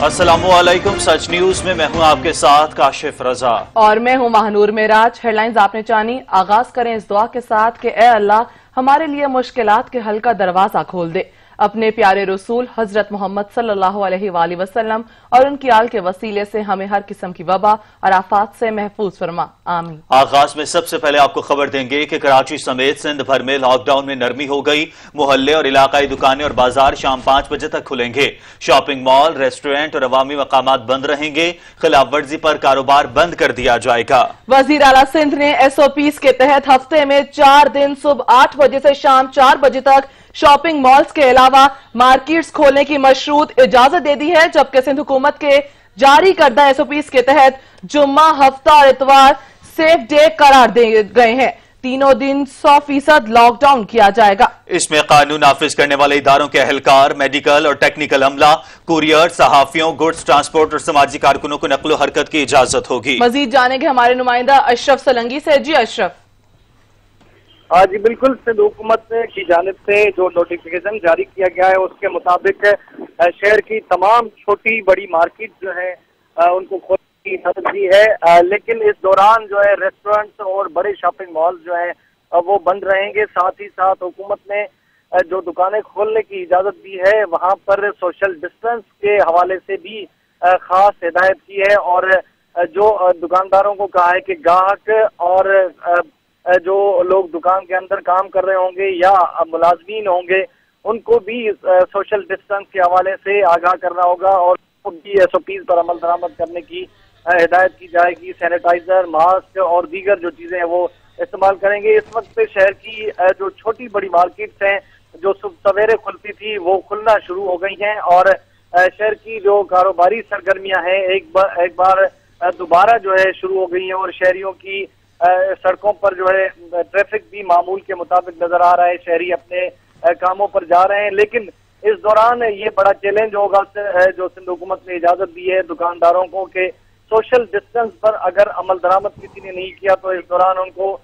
अस्सलामुअलैकुम। सच न्यूज में मैं हूं आपके साथ काशिफ रजा और मैं हूं महानूर मेराज। हेडलाइंस आपने जानी। आगाज करें इस दुआ के साथ कि ए अल्लाह हमारे लिए मुश्किलात के हल का दरवाजा खोल दे। अपने प्यारे रसूल हजरत मोहम्मद सल्लल्लाहु अलैहि वसल्लम और उनकी आल के वसीले से हमें हर किस्म की वबा और आफात से महफूज फरमा, आमीन। आगाज में सबसे पहले आपको खबर देंगे कि कराची समेत सिंध भर में लॉकडाउन में नरमी हो गई। मोहल्ले और इलाकाई दुकानें और बाजार शाम 5 बजे तक खुलेंगे। शॉपिंग मॉल, रेस्टोरेंट और अवामी मकामात बंद रहेंगे। खिलाफ वर्जी पर कारोबार बंद कर दिया जाएगा। वजीर आला सिंध ने SOPs के तहत हफ्ते में 4 दिन सुबह 8 बजे से शाम 4 बजे तक शॉपिंग मॉल्स के अलावा मार्केट्स खोलने की मशरूत इजाजत दे दी है, जबकि सिंध हुकूमत के जारी करदा SOPs के तहत जुम्मा, हफ्ता और इतवार सेफ डे करार दिए गए हैं। तीनों दिन 100% लॉकडाउन किया जाएगा। इसमें कानून नाफिज करने वाले इदारों के अहलकार, मेडिकल और टेक्निकल अमला, कुरियर, सहाफियों, गुड्स ट्रांसपोर्ट और समाजी कारकुनों को नकलो हरकत की इजाजत होगी। मजीद जानेंगे हमारे नुमाइंदा अशरफ सलंगी से। जी अशरफ। जी बिल्कुल, सिंध हुकूमत की जानिब से जो नोटिफिकेशन जारी किया गया है उसके मुताबिक शहर की तमाम छोटी बड़ी मार्केट जो है उनको खोलने की इजाजत दी है, लेकिन इस दौरान जो है रेस्टोरेंट्स और बड़े शॉपिंग मॉल जो है वो बंद रहेंगे। साथ ही साथ हुकूमत ने जो दुकानें खोलने की इजाजत दी है वहां पर सोशल डिस्टेंस के हवाले से भी खास हिदायत की है और जो दुकानदारों को कहा है कि ग्राहक और जो लोग दुकान के अंदर काम कर रहे होंगे या मुलाजमीन होंगे उनको भी सोशल डिस्टेंस के हवाले से आगाह करना होगा और भी SOPs पर अमल दरामद करने की हिदायत की जाएगी। सैनिटाइजर, मास्क और दीगर जो चीजें हैं वो इस्तेमाल करेंगे। इस वक्त शहर की जो छोटी बड़ी मार्केट्स हैं जो सुबह सवेरे खुलती थी वो खुलना शुरू हो गई हैं और शहर की जो कारोबारी सरगर्मियां हैं एक बार दोबारा जो है शुरू हो गई हैं और शहरियों की सड़कों पर जो है ट्रैफिक भी मामूल के मुताबिक नजर आ रहा है। शहरी अपने कामों पर जा रहे हैं, लेकिन इस दौरान ये बड़ा चैलेंज होगा जो सिंध हुकूमत ने इजाजत दी है दुकानदारों को कि सोशल डिस्टेंस पर अगर अमल दरामद किसी ने नहीं किया तो इस दौरान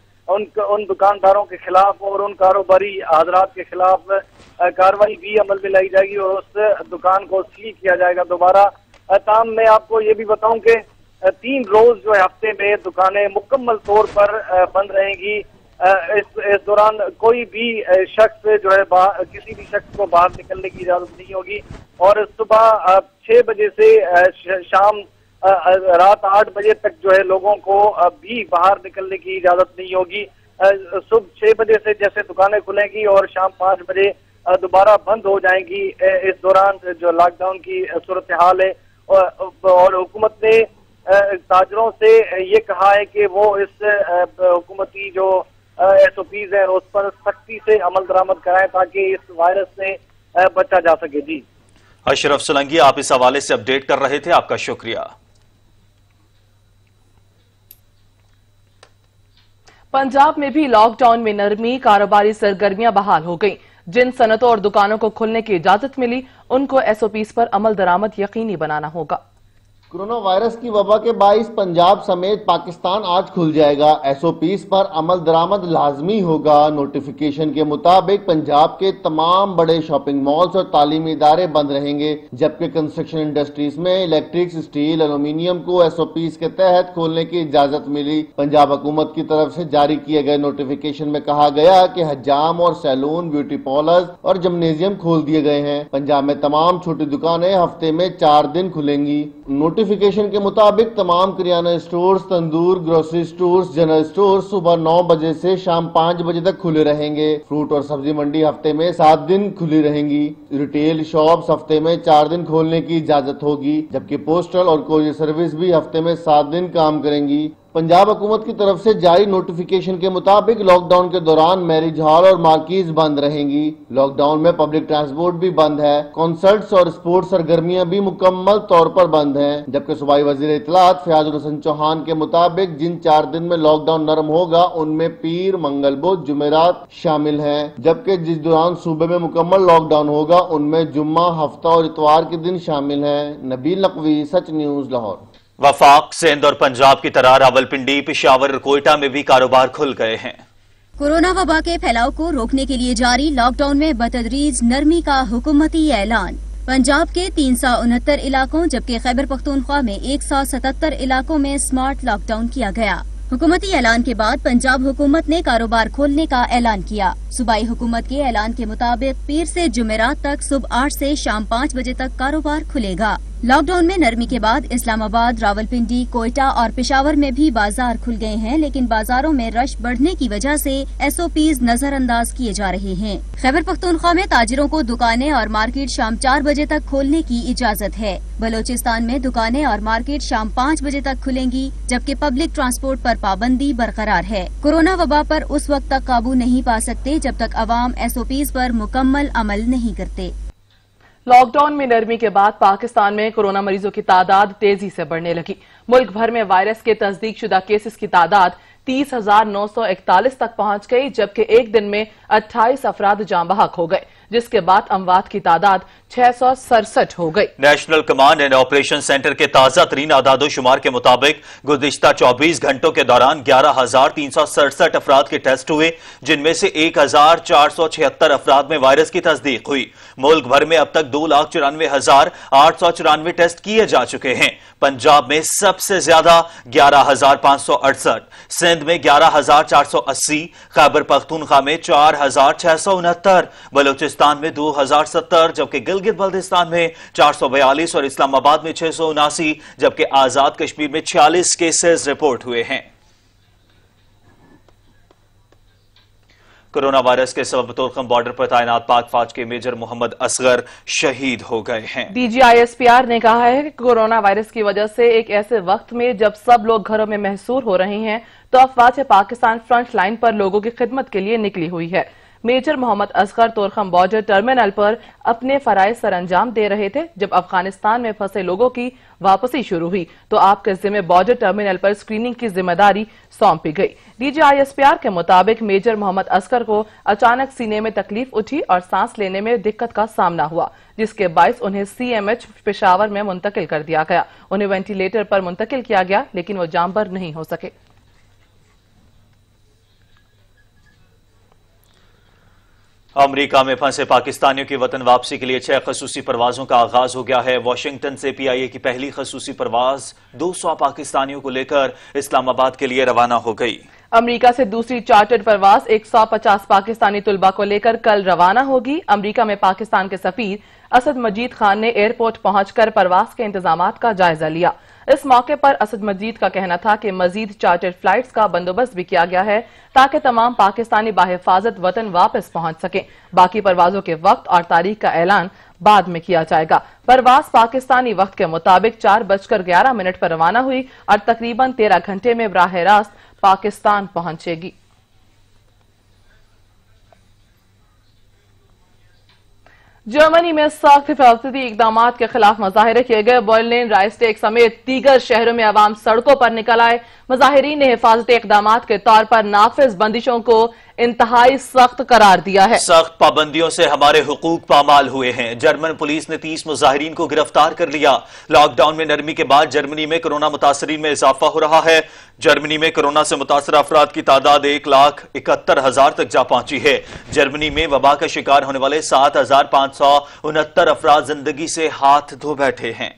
उन दुकानदारों के खिलाफ और उन कारोबारी हजरात के खिलाफ कार्रवाई भी अमल में लाई जाएगी और उस दुकान को सील किया जाएगा दोबारा। ताम मैं आपको ये भी बताऊं कि 3 रोज जो है हफ्ते में दुकानें मुकम्मल तौर पर बंद रहेंगी। इस दौरान कोई भी शख्स जो है किसी भी शख्स को बाहर निकलने की इजाजत नहीं होगी और सुबह 6 बजे से शाम रात 8 बजे तक जो है लोगों को भी बाहर निकलने की इजाजत नहीं होगी। सुबह 6 बजे से जैसे दुकानें खुलेंगी और शाम 5 बजे दोबारा बंद हो जाएंगी। इस दौरान जो लॉकडाउन की सूरत हाल है और हुकूमत ने ताजरों से ये कहा है कि वो इस हुकूमती जो SOPs है उस पर सख्ती से अमल दरामद कराएं ताकि इस वायरस से बचा जा सके। जी अशरफ सलंगी आप इस हवाले से अपडेट कर रहे थे, आपका शुक्रिया। पंजाब में भी लॉकडाउन में नरमी, कारोबारी सरगर्मियां बहाल हो गईं। जिन सनतों और दुकानों को खुलने की इजाजत मिली उनको SOPs पर अमल दरामद यकीनी बनाना होगा। कोरोना वायरस की वबा के बाइस पंजाब समेत पाकिस्तान आज खुल जाएगा। SOPs पर अमल दरामद लाजमी होगा। नोटिफिकेशन के मुताबिक पंजाब के तमाम बड़े शॉपिंग मॉल्स और तालीमी इदारे बंद रहेंगे, जबकि कंस्ट्रक्शन इंडस्ट्रीज में इलेक्ट्रिक, स्टील, एल्यूमिनियम को SOPs के तहत खोलने की इजाजत मिली। पंजाब हुकूमत की तरफ से जारी किए गए नोटिफिकेशन में कहा गया कि हजाम और सैलून, ब्यूटी पार्लर्स और जिम्नेजियम खोल दिए गए हैं। पंजाब में तमाम छोटी दुकानें हफ्ते में 4 दिन खुलेंगी। नोटिफिकेशन के मुताबिक तमाम किराना स्टोर्स, तंदूर, ग्रोसरी स्टोर्स, जनरल स्टोर सुबह 9 बजे से शाम 5 बजे तक खुले रहेंगे। फ्रूट और सब्जी मंडी हफ्ते में 7 दिन खुली रहेंगी। रिटेल शॉप्स हफ्ते में 4 दिन खोलने की इजाजत होगी, जबकि पोस्टल और कोरियर सर्विस भी हफ्ते में 7 दिन काम करेंगी। पंजाब हुकूमत की तरफ से जारी नोटिफिकेशन के मुताबिक लॉकडाउन के दौरान मैरिज हॉल और मार्कीज बंद रहेंगी। लॉकडाउन में पब्लिक ट्रांसपोर्ट भी बंद है। कॉन्सर्ट्स और स्पोर्ट्स सरगर्मियां भी मुकम्मल तौर पर बंद हैं, जबकि सूबाई वजीर इत्तलात फयाजुल हसन चौहान के मुताबिक जिन 4 दिन में लॉकडाउन नरम होगा उनमें पीर, मंगल, बुध, जुमेरात शामिल हैं, जबकि जिस दौरान सूबे में मुकम्मल लॉकडाउन होगा उनमें जुम्मा, हफ्ता और इतवार के दिन शामिल हैं। नबील नकवी, सच न्यूज, लाहौर। वफाक, सिंध और पंजाब की तरह रावलपिंडी, पेशावर और कोयटा में भी कारोबार खुल गए हैं। कोरोना वबा के फैलाव को रोकने के लिए जारी लॉकडाउन में बतदरीज नरमी का हुकूमती ऐलान। पंजाब के 369 इलाकों जबकि खैबर पख्तूनख्वा में 177 इलाकों में स्मार्ट लॉकडाउन किया गया। हुकूमती ऐलान के बाद पंजाब हुकूमत ने कारोबार खोलने का ऐलान किया। सूबाई हुकूमत के ऐलान के मुताबिक पीर से जुमेरात तक सुबह 8 से शाम 5 बजे तक कारोबार खुलेगा। लॉकडाउन में नरमी के बाद इस्लामाबाद, रावलपिंडी, कोयटा और पेशावर में भी बाजार खुल गए हैं, लेकिन बाजारों में रश बढ़ने की वजह से SOPs नजरअंदाज किए जा रहे हैं। खैबर पख्तूनख्वा में ताजिरों को दुकानें और मार्केट शाम 4 बजे तक खोलने की इजाजत है। बलोचिस्तान में दुकानें और मार्केट शाम 5 बजे तक खुलेंगी, जबकि पब्लिक ट्रांसपोर्ट पर पाबंदी बरकरार है। कोरोना वबा पर उस वक्त तक काबू नहीं पा सकते जब तक अवाम SOPs पर मुकम्मल अमल नहीं करते। लॉकडाउन में नरमी के बाद पाकिस्तान में कोरोना मरीजों की तादाद तेजी से बढ़ने लगी। मुल्क भर में वायरस के तस्दीक शुदा केसेस की तादाद 30,941 तक पहुंच गई, जबकि एक दिन में 28 अफराद जान बहक हो गए, जिसके बाद अमवात की तादाद 667 हो गई। National command and operation centre के ताजा तरीन आदादो शुमार के मुताबिक गुज़िश्ता 24 घंटों के दौरान 11,367 अफराद के टेस्ट हुए, जिनमें से 1,476 अफराद में वायरस की तस्दीक हुई। मुल्क भर में अब तक 2,94,894 टेस्ट किए जा चुके हैं। पंजाब में सबसे ज्यादा 11,568, सिंध में 11,480, खैबर पख्तूनख्वा में 4,669, बलोचिस्तान में 2,070, जबकि गिलगित बल्तिस्तान में 442 और इस्लामाबाद में 679, जबकि आजाद कश्मीर में 46 केसेस रिपोर्ट हुए हैं। कोरोना वायरस के सबब तुर्कम बॉर्डर पर तैनात पाक फौज के मेजर मोहम्मद असगर शहीद हो गए हैं। DG ISPR ने कहा है कि कोरोना वायरस की वजह से एक ऐसे वक्त में जब सब लोग घरों में महसूर हो रहे हैं, तो अफवाज पाकिस्तान फ्रंट लाइन पर लोगों की खिदमत के लिए निकली हुई है। Major Mohammad Asghar Torkham border terminal पर अपने फराइज सरअंजाम दे रहे थे जब अफगानिस्तान में फंसे लोगों की वापसी शुरू हुई, तो आपके जिम्मे बॉर्डर टर्मिनल पर स्क्रीनिंग की जिम्मेदारी सौंपी गई। DG ISPR के मुताबिक मेजर मोहम्मद असगर को अचानक सीने में तकलीफ उठी और सांस लेने में दिक्कत का सामना हुआ, जिसके बायस उन्हें CMH पेशावर में मुंतकिल कर दिया गया। उन्हें वेंटिलेटर पर मुंतकिल किया गया, लेकिन वो जांबर नहीं हो सके। अमेरिका में फंसे पाकिस्तानियों की वतन वापसी के लिए 6 खसूसी परवाजों का आगाज हो गया है। वाशिंगटन से PIA की पहली खसूसी परवाज 200 पाकिस्तानियों को लेकर इस्लामाबाद के लिए रवाना हो गई। अमेरिका से दूसरी चार्टर्ड परवाज 150 पाकिस्तानी तुलबा को लेकर कल रवाना होगी। अमेरिका में पाकिस्तान के सफीर असद मजीद खान ने एयरपोर्ट पहुंचकर परवाज के इंतजामात का जायजा लिया। इस मौके पर असद मजीद का कहना था कि मजीद चार्टर्ड फ्लाइट्स का बंदोबस्त भी किया गया है ताकि तमाम पाकिस्तानी बाहिफाजत वतन वापस पहुंच सकें। बाकी परवाजों के वक्त और तारीख का ऐलान बाद में किया जाएगा। परवाज पाकिस्तानी वक्त के मुताबिक 4:11 पर रवाना हुई और तकरीबन 13 घंटे में बराह रास्त पाकिस्तान पहुंचेगी। जर्मनी में सख्त हिफाजती इकदाम के खिलाफ मुजाहिरे किए गए। बर्लिन, राइस्टेग समेत दीगर शहरों में आवाम सड़कों पर निकल आए। मुजाहिरीन ने हिफाजती इकदाम के तौर पर नाफिज बंदिशों को इंतहाई सख्त करार दिया है। सख्त पाबंदियों से हमारे हुकूक पामाल हुए हैं। जर्मन पुलिस ने 30 मुजाहिरीन को गिरफ्तार कर लिया। लॉकडाउन में नरमी के बाद जर्मनी में कोरोना मुतासरीन में इजाफा हो रहा है। जर्मनी में कोरोना से मुतासर अफराद की तादाद 1,71,000 तक जा पहुंची है। जर्मनी में वबा का शिकार होने वाले 7,569 अफराद जिंदगी से हाथ धो बैठे हैं।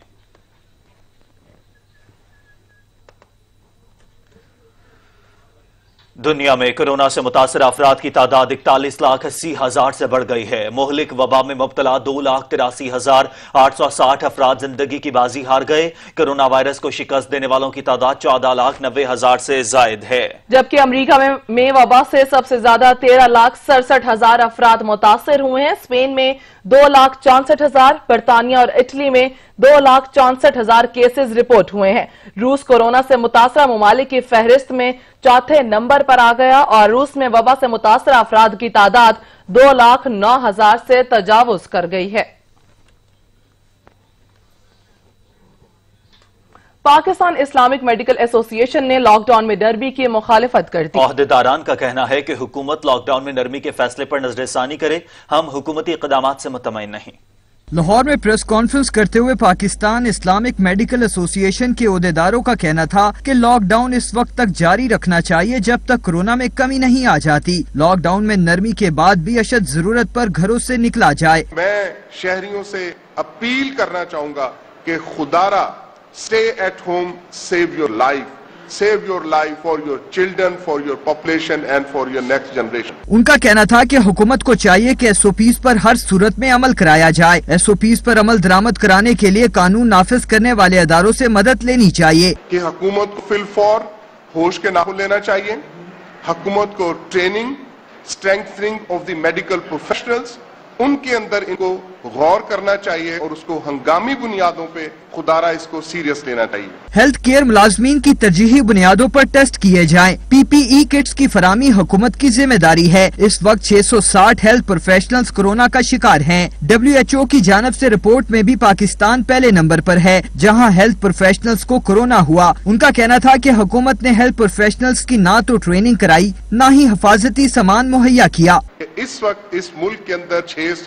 दुनिया में कोरोना से मुतासर अफराद की तादाद 41,80,000 से बढ़ गई है। मोहलिक वबा में मुब्तला 2,83,860 अफराद जिंदगी की बाजी हार गए। कोरोना वायरस को शिकस्त देने वालों की तादाद 14,90,000 से जायद है, जबकि अमेरिका में वबा से सबसे ज्यादा 13,67,000 अफराद मुतासर हुए हैं। स्पेन में 2,64,000, बरतानिया और इटली में 2,64,000 केसेस रिपोर्ट हुए हैं। रूस कोरोना से मुतासरा ममालिक की फहरिस्त में चौथे नंबर पर आ गया और रूस में वबा से मुतासरा अफराद की तादाद 2,09,000 से तजावुज कर गई है। पाकिस्तान इस्लामिक मेडिकल एसोसिएशन ने लॉकडाउन में नरमी की मुखालिफत कर दी। ओहदेदारान का कहना है कि हुकूमत लॉकडाउन में नरमी के फैसले पर नजरसानी करे। हम हुकूमती इक़दामात से मुतमईन नहीं। लाहौर में प्रेस कॉन्फ्रेंस करते हुए पाकिस्तान इस्लामिक मेडिकल एसोसिएशन के ओहदेदारों का कहना था कि लॉकडाउन इस वक्त तक जारी रखना चाहिए जब तक कोरोना में कमी नहीं आ जाती। लॉकडाउन में नरमी के बाद भी अशद जरूरत पर घरों से निकला जाए। मैं शहरियों से अपील करना चाहूंगा कि खुदारा stay at home, save your life for your children, for your population and for your next generation. उनका कहना था कि हुकूमत को चाहिए कि SOPs पर हर सूरत में अमल कराया जाए। SOPs पर अमल दरामद कराने के लिए कानून नाफिज करने वाले अदारों से मदद लेनी चाहिए कि हुकूमत को फिलफौर होश के नाखून लेना चाहिए, हुकूमत को training strengthening of the medical professionals उनके अंदर इनको गौर करना चाहिए और उसको हंगामी बुनियादों पे खुदारा इसको सीरियस लेना चाहिए। हेल्थ केयर मुलाजमीन की तरजीही बुनियादों पर टेस्ट किए जाएं। PPE किट्स की फरामी हुकूमत की जिम्मेदारी है। इस वक्त 660 हेल्थ प्रोफेशनल्स कोरोना का शिकार हैं। WHO की जानिब से रिपोर्ट में भी पाकिस्तान पहले नंबर पर है जहां हेल्थ प्रोफेशनल्स को कोरोना हुआ। उनका कहना था कि हुकूमत ने हेल्थ प्रोफेशनल्स की ना तो ट्रेनिंग कराई न ही हिफाजती सामान मुहैया किया। इस वक्त इस मुल्क के अंदर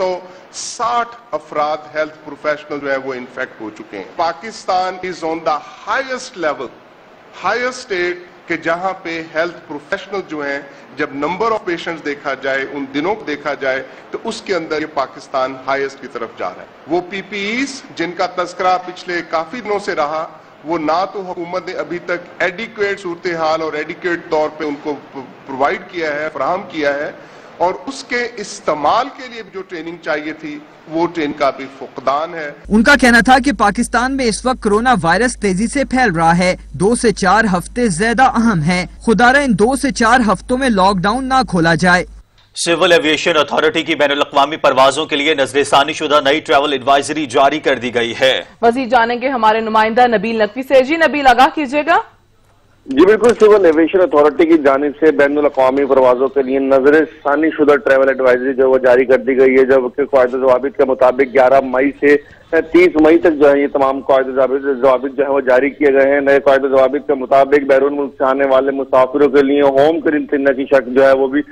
660 अफराद हेल्थ प्रोफेशनल जो है वो इन्फेक्ट हो चुके हैं। Pakistan is on the highest level, highest state के जहां पे हेल्थ प्रोफेशनल जो हैं जब नंबर ऑफ पेशेंट्स देखा जाए, उन दिनों को देखा जाए तो उसके अंदर ये पाकिस्तान हाईएस्ट की तरफ जा रहा है। वो PPEs जिनका तस्करा पिछले काफी दिनों से रहा, वो ना तो हुकूमत ने अभी तक एडिक्वेट सूरत हाल और एडिक्वेट तौर पे उनको प्रोवाइड किया है, फराहम किया है, और उसके इस्तेमाल के लिए जो ट्रेनिंग चाहिए थी वो ट्रेनिंग का भी फुकदान है। उनका कहना था कि पाकिस्तान में इस वक्त कोरोना वायरस तेजी से फैल रहा है। 2 से 4 हफ्ते ज्यादा अहम हैं। खुदारा इन 2 से 4 हफ्तों में लॉकडाउन ना खोला जाए। सिविल एविएशन अथॉरिटी की बैनुल-अक़वामी परवाजों के लिए नजरसानी शुदा नई ट्रैवल एडवाइजरी जारी कर दी गई है। मजीद जानेंगे हमारे नुमाइंदा नबील नकवी से। जी नबील, आगाह कीजिएगा। जी बिल्कुल, सिविल एविएशन अथॉरिटी की जानिब से बैनुल-अक़वामी परवाजों के लिए नजरसानी शुदा ट्रैवल एडवाइजरी जो वो जारी कर दी गई है, जबकि क़ायदे ज़वाबित के मुताबिक 11 मई से 30 मई तक जो है ये तमाम क़ायदे ज़वाबित जो है वो जारी किए गए हैं। नए क़ायदे ज़वाबित के मुताबिक बैरून मुल्क से आने वाले मुसाफिरों के लिए होम क्वारंटीन की शर्त जो है वो भी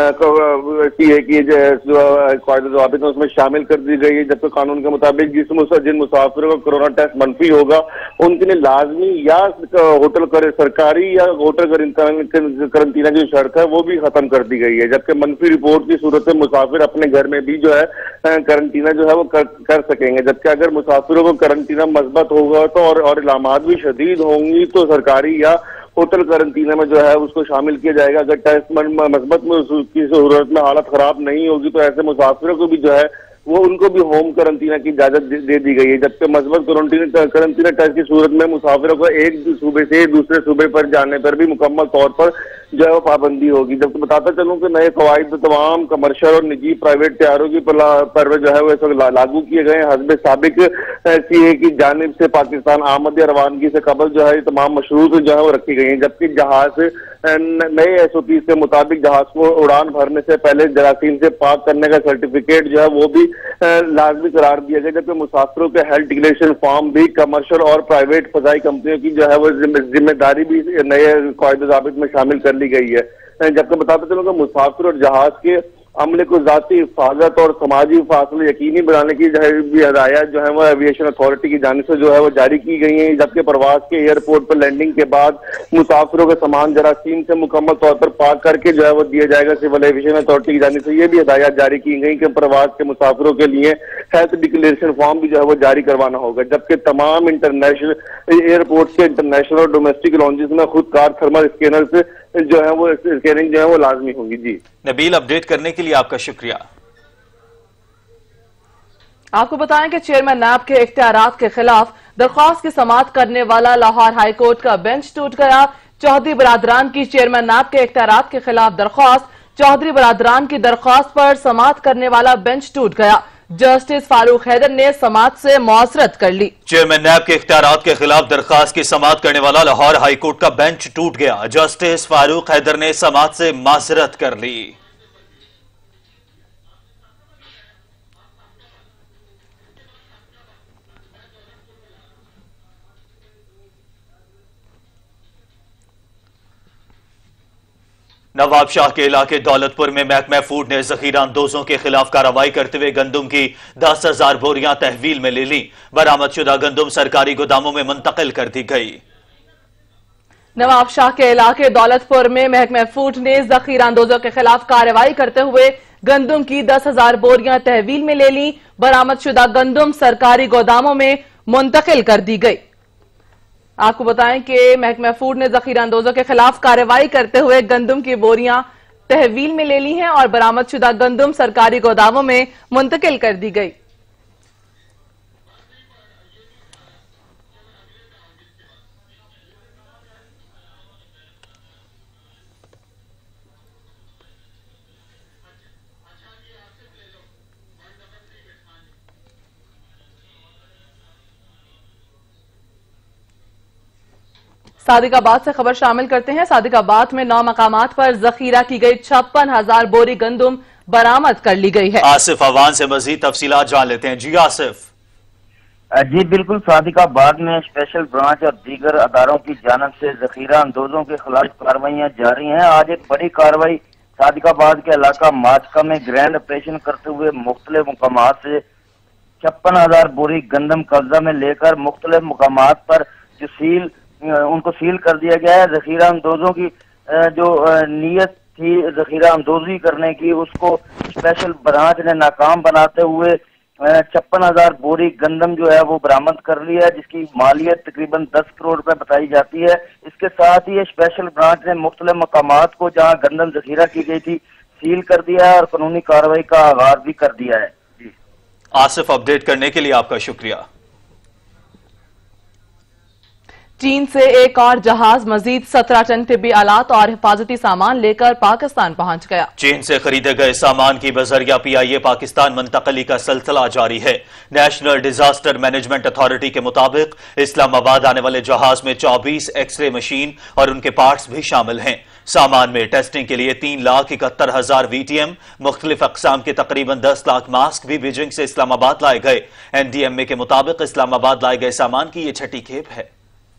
की है कि क़ायदे ज़वाबित में उसमें शामिल कर दी गई है। जबकि कानून के मुताबिक जिन मुसाफिरों का कोरोना टेस्ट मनफी होगा उनके लिए लाजमी या होटल सरकारी या होटल करंटीना की शर्त है वो भी खत्म कर दी गई है। जबकि मनफी रिपोर्ट की सूरत में मुसाफिर अपने घर में भी जो है करंटीना जो है वो कर सकेंगे। जबकि अगर मुसाफिरों को करंटीना मस्बत होगा तो और इलामात भी शदीद होंगी तो सरकारी या होटल करंटीना में जो है उसको शामिल किया जाएगा। अगर टेस्ट मस्बत में उसकी सूरत में हालत खराब नहीं होगी तो ऐसे मुसाफिरों को भी जो है वो उनको भी होम करंटीना की इजाजत दे दी गई है। जबकि मस्बत करंटीना टेस्ट की सूरत में मुसाफिरों को एक सूबे से दूसरे सूबे पर जाने पर भी मुकम्मल तौर पर जो है वो पाबंदी होगी। जबकि बताता चलूं कि नए कवायद तमाम कमर्शियल और निजी प्राइवेट तैयारों की पर जो है वो इस वक्त लागू किए गए हैं। हस्ब साबिक CA की जानिब से पाकिस्तान आमद रवानगी से कबल जो है तमाम मशरूत जो है वो रखी गई हैं। जबकि जहाज नए SOPs के मुताबिक जहाज को उड़ान भरने से पहले जरासीम से पाक करने का सर्टिफिकेट जो है वो भी लाजमी करार दिया गया। जबकि मुसाफिरों के हेल्थ डिक्लेरेशन फॉर्म भी कमर्शियल और प्राइवेट फजाई कंपनियों की जो है वो जिम्मेदारी भी नए क़ायदे ज़ाबित में शामिल कर ली गई है। जबकि बताते चलूं कि मुसाफिर और जहाज के अमले को ज़ाती हिफाजत और समाजी फासले यकीनी बनाने की भी हदायत जो है वो एविएशन अथॉरिटी की जानिब से जो है वो जारी की गई है। जबकि प्रवास के एयरपोर्ट पर लैंडिंग के बाद मुसाफिरों का सामान जरासीम से मुकम्मल तौर पर पाक करके जो है वो दिया जाएगा। सिविल एविएशन अथॉरिटी की जानिब से ये भी हदायत जारी की गई कि प्रवास के मुसाफिरों के लिए हेल्थ डिक्लेरेशन फॉर्म भी जो है वो जारी करवाना होगा। जबकि तमाम इंटरनेशनल एयरपोर्ट के इंटरनेशनल और डोमेस्टिक लॉन्जेस में खुदकार थर्मल स्कैनर से जो है वो स्कैनिंग जो है वो लाजमी होगी। जी नबील, अपडेट करने के लिए आपका शुक्रिया। आपको बताएं कि चेयरमैन नैब के इख्तियारात के खिलाफ दरख्वास्त की समाअत करने वाला लाहौर हाई कोर्ट का बेंच टूट गया। चौधरी बरादरान की चेयरमैन नैब के इख्तियारात के खिलाफ दरख्वास्त, चौधरी बरादरान की दरख्वास्त पर समाअत करने वाला बेंच टूट गया। जस्टिस फारूक हैदर ने समाअत से मुआसरत कर ली। चेयरमैन नैब के इख्तियारात के खिलाफ दरखास्त की समाअत करने वाला लाहौर हाई कोर्ट का बेंच टूट गया। जस्टिस फारूक हैदर ने समाअत से मुआसरत कर ली। नवाब शाह के इलाके दौलतपुर में महकमा फूड ने जखीरा अंदोजों के खिलाफ कार्रवाई करते हुए गंदुम की 10,000 बोरियां तहवील में ले ली। बरामद शुदा गंदुम सरकारी गोदामों में मुंतकिल कर दी गई। नवाब शाह के इलाके दौलतपुर में महकमा फूड ने जखीरा अंदोजों के खिलाफ कार्रवाई करते हुए गंदम की 10,000 बोरियां तहवील में ले ली। बरामद शुदा गंदम सरकारी गोदामों में मुंतकिल कर दी गई। आपको बताएं कि महकमा फूड ने जखीरा अंदोजों के खिलाफ कार्रवाई करते हुए गंदम की बोरियां तहवील में ले ली हैं और बरामद शुदा गंदम सरकारी गोदामों में मुंतकिल कर दी गई। सादिकाबाद से खबर शामिल करते हैं। सादिकाबाद में 9 मकामात पर जखीरा की गई 56,000 बोरी गंदम बरामद कर ली गई है। आसिफ अवान से मजीद तफसीलात जान लेते हैं। जी आसिफ। जी बिल्कुल, सादिकाबाद में स्पेशल ब्रांच और दीगर अदारों की जानिब से जखीरा अंदोजों के खिलाफ कार्रवाइयां जारी हैं। आज एक बड़ी कार्रवाई सादिकाबाद के इलाका माचका में ग्रैंड ऑपरेशन करते हुए मुख्तलिफ मुकामात से 56,000 बोरी गंदम कब्जा में लेकर मुख्तलिफ मुकामात पर जो उनको सील कर दिया गया है। जखीरा अंदोजों की जो नीयत थी जखीरा अंदोजी करने की, उसको स्पेशल ब्रांच ने नाकाम बनाते हुए 56,000 बोरी गंदम जो है वो बरामद कर ली है, जिसकी मालियत तकरीबन 10 करोड़ रुपए बताई जाती है। इसके साथ ही स्पेशल ब्रांच ने मुख्तलिफ मकामात को जहां गंदम जखीरा की गई थी सील कर दिया है और कानूनी कार्रवाई का आगाज भी कर दिया है। जी आसिफ, अपडेट करने के लिए आपका शुक्रिया। चीन से एक और जहाज मजीद 17 टन तिब्बी आलात और हिफाजती सामान लेकर पाकिस्तान पहुंच गया। चीन से खरीदे गए सामान की बजरिया PIA पाकिस्तान मुंतकली का सिलसिला जारी है। नेशनल डिजास्टर मैनेजमेंट अथॉरिटी के मुताबिक इस्लामाबाद आने वाले जहाज में 24 एक्सरे मशीन और उनके पार्ट्स भी शामिल हैं। सामान में टेस्टिंग के लिए 3,71,000 VTM, मुख्तलिफ अकसाम के तकरीबन 10 लाख मास्क भी बीजिंग से इस्लामाबाद लाए गए। NDMA के मुताबिक इस्लामाबाद लाए गए सामान की ये छठी खेप है।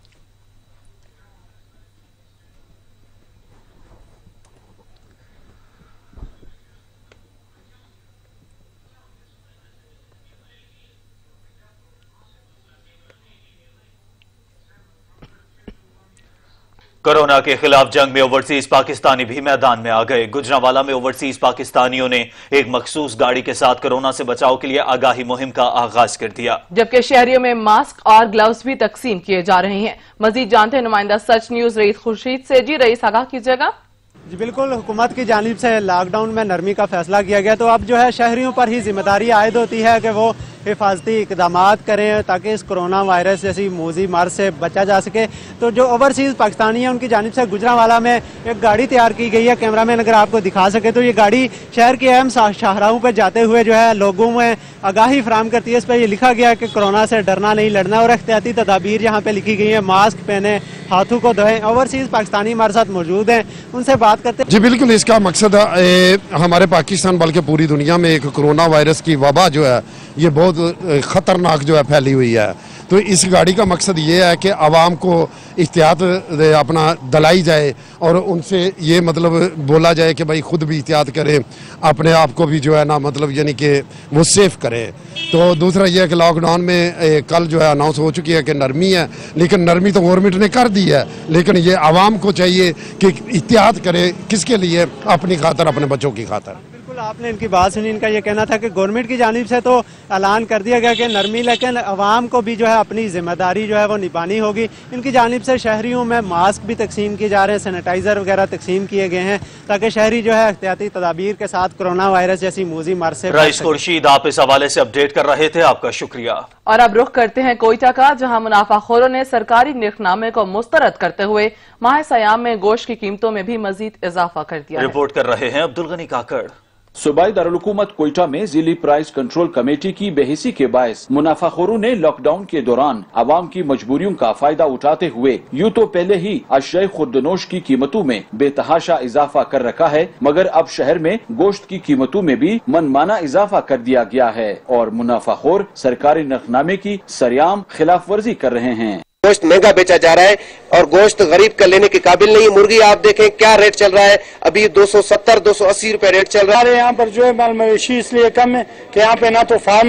कोरोना के खिलाफ जंग में ओवरसीज पाकिस्तानी भी मैदान में आ गए। गुजरांवाला में ओवरसीज पाकिस्तानियों ने एक मखसूस गाड़ी के साथ कोरोना से बचाव के लिए आगाही मुहिम का आगाज कर दिया, जबकि शहरियों में मास्क और ग्लव्स भी तकसीम किए जा रहे हैं। मजीद जानते हैं नुमाइंदा सच न्यूज रईस खुर्शीद से। जी रईस, आगाह कीजिएगा। जी बिल्कुल, हुकूमत की जानिब से लॉकडाउन में नरमी का फैसला किया गया, तो अब जो है शहरियों पर ही जिम्मेदारी आयद होती है कि वो हिफाजती इकदामात करें ताकि इस कोरोना वायरस जैसी मूजी मार से बचा जा सके। तो जो ओवरसीज पाकिस्तानी है उनकी जानिब से गुजरांवाला में एक गाड़ी तैयार की गई है। कैमरामैन अगर आपको दिखा सके तो ये गाड़ी शहर के अहम शाहराहों पर जाते हुए जो है लोगों में आगाही फराहम करती है। इस पर यह लिखा गया है कि कोरोना से डरना नहीं लड़ना, और एहतियाती तदाबीर यहाँ पे लिखी गई है। मास्क पहने, हाथों को धोएं। ओवरसीज पाकिस्तानी हमारे साथ मौजूद हैं, उनसे बात करते हैं। जी बिल्कुल, इसका मकसद हमारे पाकिस्तान बल्कि पूरी दुनिया में एक कोरोना वायरस की वबा जो है ये बहुत खतरनाक जो है फैली हुई है। तो इस गाड़ी का मकसद ये है कि आवाम को एहतियात अपना दिलाई जाए और उनसे ये मतलब बोला जाए कि भाई खुद भी एहतियात करें, अपने आप को भी जो है ना मतलब यानी कि वो सेफ करें। तो दूसरा ये है कि लॉकडाउन में कल जो है अनाउंस हो चुकी है कि नरमी है, लेकिन नरमी तो गवर्नमेंट ने कर दी है, लेकिन ये आवाम को चाहिए कि एहतियात करे। किसके लिए? अपनी खातर, अपने बच्चों की खातर। आपने इनकी बात सुनी, इनका ये कहना था कि गवर्नमेंट की जानिब से तो ऐलान कर दिया गया कि नरमी, लेकिन अवाम को भी जो है अपनी जिम्मेदारी जो है वो निभानी होगी। इनकी जानिब से शहरियों में मास्क भी तकसीम किए जा रहे हैं, सैनिटाइजर वगैरह तकसीम किए गए हैं ताकि शहरी जो है एहतियाती तदाबीर के साथ कोरोना वायरस जैसी मूजी मार से। रईस खुर्शीद, आप इस हवाले से अपडेट कर रहे थे, आपका शुक्रिया। और अब रुख करते हैं कोयटा का, जहां मुनाफाखोरों ने सरकारी निर्खनामे को मुस्तरद करते हुए माह सयाम में गोश्त की कीमतों में भी मजीद इजाफा कर दिया। रिपोर्ट कर रहे हैं अब्दुल गनी काकड़। सूबाई दारुल हुकूमत कोयटा में जिली प्राइस कंट्रोल कमेटी की बेहिसी के बायस मुनाफाखोरों ने लॉकडाउन के दौरान आवाम की मजबूरियों का फायदा उठाते हुए यूं तो पहले ही अशियाए खुर्दनोश की कीमतों में बेतहाशा इजाफा कर रखा है, मगर अब शहर में गोश्त की कीमतों में भी मनमाना इजाफा कर दिया गया है और मुनाफाखोर सरकारी नरखनामे की सरेआम खिलाफ वर्जी कर रहे हैं। गोश्त महंगा बेचा जा रहा है और गोश्त गरीब का लेने के काबिल नहीं। मुर्गी आप देखें क्या रेट चल रहा है, अभी 270-280 रुपए रेट चल रहा है। हमारे यहाँ पर जो है माल मवेशी इसलिए कम है कि यहाँ पे ना तो फार्म है,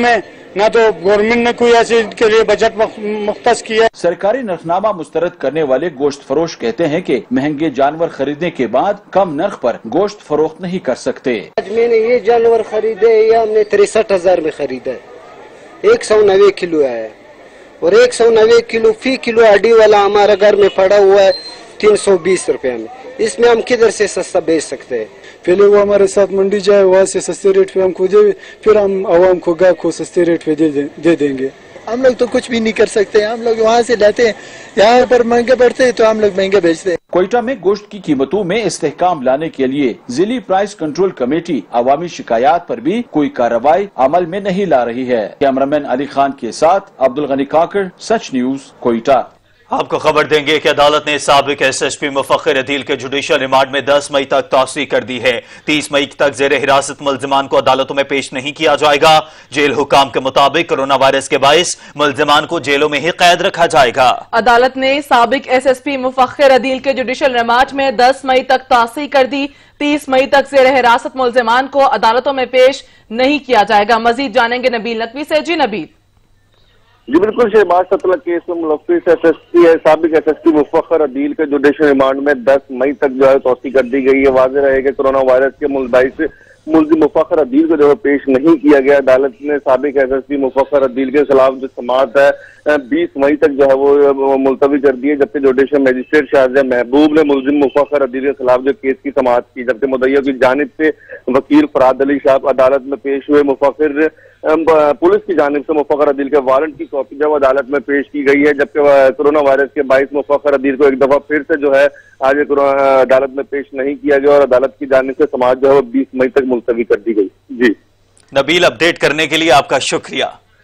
نہ تو گورنمنٹ نے کوئی ایسے کے لیے بجٹ مختص کیا. سرکاری نرخنامہ مسترد کرنے والے گوشت فروش کہتے ہیں کہ مہنگے جانور خریدنے کے بعد کم نرخ پر گوشت فروخت نہیں کر سکتے. آج میں نے یہ جانور خریدے یہ ہم نے 63,000 میں خریدا ہے. 190 کلو آیا اور 190 کلو فی کلو ہڈی والا ہمارا گھر میں پڑا ہوا ہے 320 روپے میں. اس میں ہم کدھر سے سستا بیچ سکتے ہیں؟ پہلے وہ ہمارے ساتھ منڈی جائے وہاں سے سستے ریٹ پہ ہم کو دے پھر ہم عوام کو گاہک کو سستے ریٹ پہ دے دیں گے. ہم لوگ تو کچھ بھی نہیں کر سکتے. ہم لوگ وہاں سے لیتے ہیں یہاں پر مہنگے پڑتے ہیں تو ہم لوگ مہنگے بیچتے ہیں. کوئٹہ میں گوشت کی قیمتوں میں استحکام لانے کے لیے ضلعی پرائس کنٹرول کمیٹی عوامی شکایات پر بھی کوئی کارروائی عمل میں نہیں لا رہی ہے. کیمرامین علی خان کے ساتھ عبدالغنی کاکڑ، سچ نیوز، کوئٹہ. آپ کو خبر دیں گے کہ عدالت نے سابق ایس ایس پی مفخر عدیل کے جوڈیشل ریمانڈ میں 10 مئی تک توسیع کر دی ہے. 30 مئی تک زیر حراست ملزمان کو عدالتوں میں پیش نہیں کیا جائے گا. جیل حکام کے مطابق کرونا وائرس کے باعث ملزمان کو جیلوں میں ہی قید رکھا جائے گا. عدالت نے سابق ایس ایس پی مفخر عدیل کے جوڈیشل ریمانڈ میں 10 مئی تک توسیع کر دی. 30 مئی تک زیر حراست ملزمان کو عدالتوں میں پیش نہیں کیا جائے گا. مزید جانیں گے نبیل نقوی سے. جی نبیل. جی بالکل، شہباز شتلہ کیس میں ملوث سابق ایس ایس پی مفخر عدیل کے جوڈیشل ریمانڈ میں 10 مئی تک جو ہے توسیع کر دی گئی ہے. واضح رہے کہ کرونا وائرس کے باعث ملزم مفخر عدیل کو جو ہے پیش نہیں کیا گیا. عدالت نے سابق ایس ایس پی مفخر عدیل کے خلاف جو سماعت ہے 20 مئی تک جو ہے وہ ملتوی کر دی ہے، جبکہ جوڈیشل مجسٹریٹ شاہزیہ محبوب نے ملزم مفخر عدیل کے خلاف جو کیس کی سماعت کی، جبکہ مدعیوں کی جانب سے وکیل فراد علی شاہ عدالت میں پیش ہوئے. پولیس کی جانب سے مفخر عدیل کے وارنٹ کی کاپی جو عدالت میں پیش کی گئی ہے، جبکہ کرونا وائرس کے باعث مفخر عدیل کو ایک دفعہ پھر سے جو ہے آج عدالت میں پیش نہیں کیا گیا اور عدالت کی جانب سے سماعت جو ہے 20 مئی تک ملتوی کر دی گئی. جی نبیل، اپڈیٹ کرنے کے لیے آپ کا شکریہ.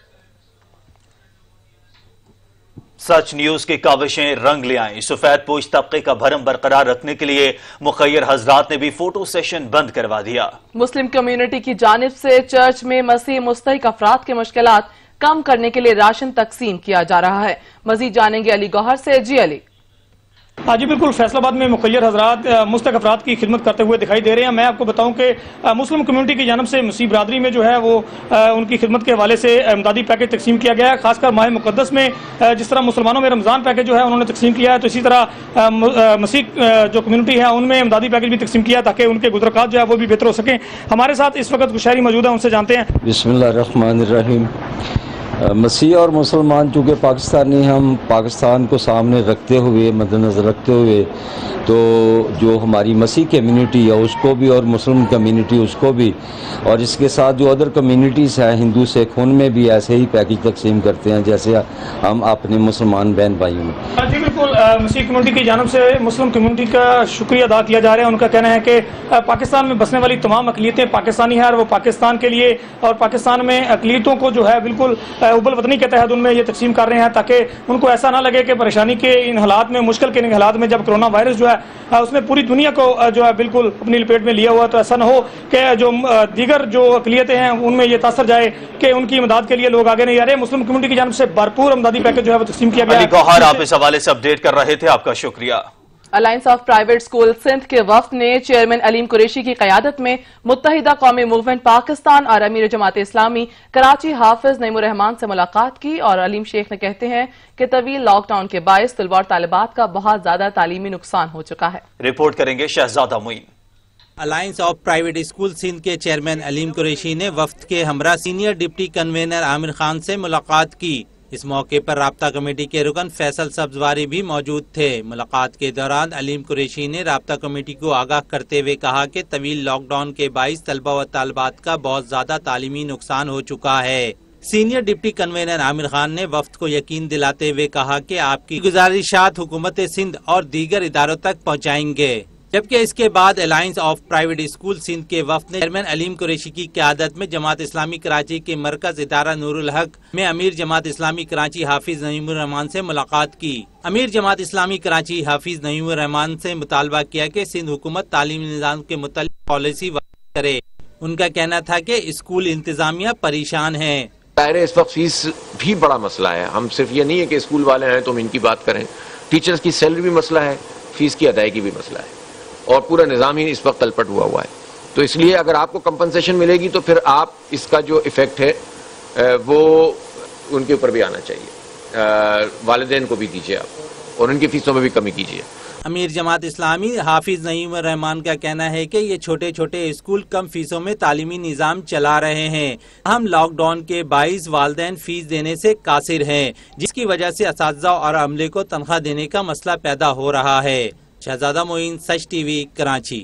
سچ نیوز کی کاوشیں رنگ لے آئیں. سفید پوش طبقے کا بھرم برقرار رکھنے کے لیے مخیر حضرات نے بھی فوٹو سیشن بند کروا دیا. مسلم کمیونٹی کی جانب سے چرچ میں مسیح مستحق افراد کے مشکلات کم کرنے کے لیے راشن تقسیم کیا جا رہا ہے. مزید جانیں گے علی گوہر سے. جی علی. جی بالکل، فیصل آباد میں مخیر حضرات مستحق افراد کی خدمت کرتے ہوئے دکھائی دے رہے ہیں. میں آپ کو بتاؤں کہ مسلم کمیونٹی کی جانب سے مسیح برادری میں جو ہے وہ ان کی خدمت کے حوالے سے امدادی پیکج تقسیم کیا گیا ہے. خاص کر ماہ مقدس میں جس طرح مسلمانوں میں رمضان پیکج جو ہے انہوں نے تقسیم کیا ہے، تو اسی طرح مسیح جو کمیونٹی ہے ان میں امدادی پیکج بھی تقسیم کیا ہے تاکہ ان کے گزرکات جو ہے وہ بھی بہتر ہو سکیں. ہمارے ساتھ اس وقت کچھ شہری موجود ہیں، ان سے جانتے ہیں. بسم اللہ الرحمن الرحیم. مسیح اور مسلمان چونکہ پاکستانی، ہم پاکستان کو سامنے رکھتے ہوئے مد نظر رکھتے ہوئے تو جو ہماری مسیح کمیونٹی ہے اس کو بھی اور مسلم کمیونٹی اس کو بھی اور اس کے ساتھ جو ادر کمیونٹیز ہیں ہندو سکھ ان میں بھی ایسے ہی پیکج تقسیم کرتے ہیں جیسے ہم اپنے مسلمان بہن بھائیوں میں. جی بالکل، مسیح کمیونٹی کی جانب سے مسلم کمیونٹی کا شکریہ ادا کیا جا رہا ہے. ان کا کہنا ہے کہ پاکستان میں بسنے والی تمام اقلیتیں پاکستانی ہیں اور وہ پاکستان کے لیے اور پاکستان میں اقلیتوں کو جو ہے بالکل ابل وطنی کے تحت ان میں یہ تقسیم کر رہے ہیں تاکہ ان کو ایسا نہ لگے کہ پریشانی کے ان حالات میں، مشکل کے ان حالات میں جب کرونا وائرس جو ہے اس نے پوری دنیا کو جو ہے بالکل اپنی لپیٹ میں لیا ہوا، تو ایسا نہ ہو کہ جو دیگر جو اقلیتیں ہیں ان میں یہ تاثر جائے کہ ان کی امداد کے لیے لوگ آگے نہیں آ رہے. مسلم کمیونٹی کی جانب سے بھرپور امدادی پیکج جو ہے وہ تقسیم کیا گیا ہے. علی گوہر، آپ اس حوالے سے اپڈیٹ کر رہے تھے، آپ کا شکریہ. Alliance of private school Sindh کے وفد نے چیئرمین علیم قریشی کی قیادت میں متحدہ قومی موومنٹ پاکستان اور امیر جماعت اسلامی کراچی حافظ نعیم الرحمان سے ملاقات کی اور علیم شیخ نے کہتے ہیں کہ طویل لاک ڈاؤن کے باعث طلباء اور طالبات کا بہت زیادہ تعلیمی نقصان ہو چکا ہے. رپورٹ کریں گے Shahzada Moin. Alliance of private school Sindh کے چیئرمین علیم قریشی نے وفد کے ہمراہ senior deputy convener Amir Khan سے ملاقات کی. اس موقع پر رابطہ کمیٹی کے رکن فیصل سبزواری بھی موجود تھے. ملاقات کے دوران علیم قریشی نے رابطہ کمیٹی کو آگاہ کرتے ہوئے کہا کہ طویل لاک ڈاؤن کے باعث طلبہ و طالبات کا بہت زیادہ تعلیمی نقصان ہو چکا ہے. Senior deputy convener Amir Khan نے وفد کو یقین دلاتے ہوئے کہا کہ آپ کی گزارشات حکومت سندھ اور دیگر اداروں تک پہنچائیں گے. جبکہ اس کے بعد alliance of private school Sindh کے وفد نے چیئرمین علیم قریشی کی قیادت میں جماعت اسلامی کراچی کے مرکز ادارہ نور الحق میں امیر جماعت اسلامی کراچی حافظ نعیم الرحمان سے ملاقات کی. امیر جماعت اسلامی کراچی حافظ نعیم الرحمان سے مطالبہ کیا کہ سندھ حکومت تعلیمی نظام کے متعلق پالیسی وضع کرے. ان کا کہنا تھا کہ اسکول انتظامیہ پریشان ہے. اس وقت فیس بھی بڑا مسئلہ ہے. ہم صرف یہ نہیں ہے کہ اسکول والے ہیں تو ہم ان کی بات کریں. ٹیچرز کی سیلری بھی مسئلہ ہے، فیس کی ادائیگی بھی مسئلہ ہے اور پورا نظام ہی اس وقت تلپٹ ہوا ہے. تو اس لیے اگر آپ کو کمپنسیشن ملے گی تو پھر آپ اس کا جو ایفیکٹ ہے وہ ان کے اوپر بھی آنا چاہیے. والدین کو بھی دیجیے آپ اور ان کی فیسوں میں بھی کمی کیجیے. امیر جماعت اسلامی حافظ نعیم الرحمان کا کہنا ہے کہ یہ چھوٹے چھوٹے اسکول کم فیسوں میں تعلیمی نظام چلا رہے ہیں. ہم لاک ڈاؤن کے باعث والدین فیس دینے سے قاصر ہیں، جس کی وجہ سے اساتذہ اور عملے کو تنخواہ دینے کا مسئلہ پیدا ہو رہا ہے. شہزادہ معین، سچ ٹی وی، کراچی.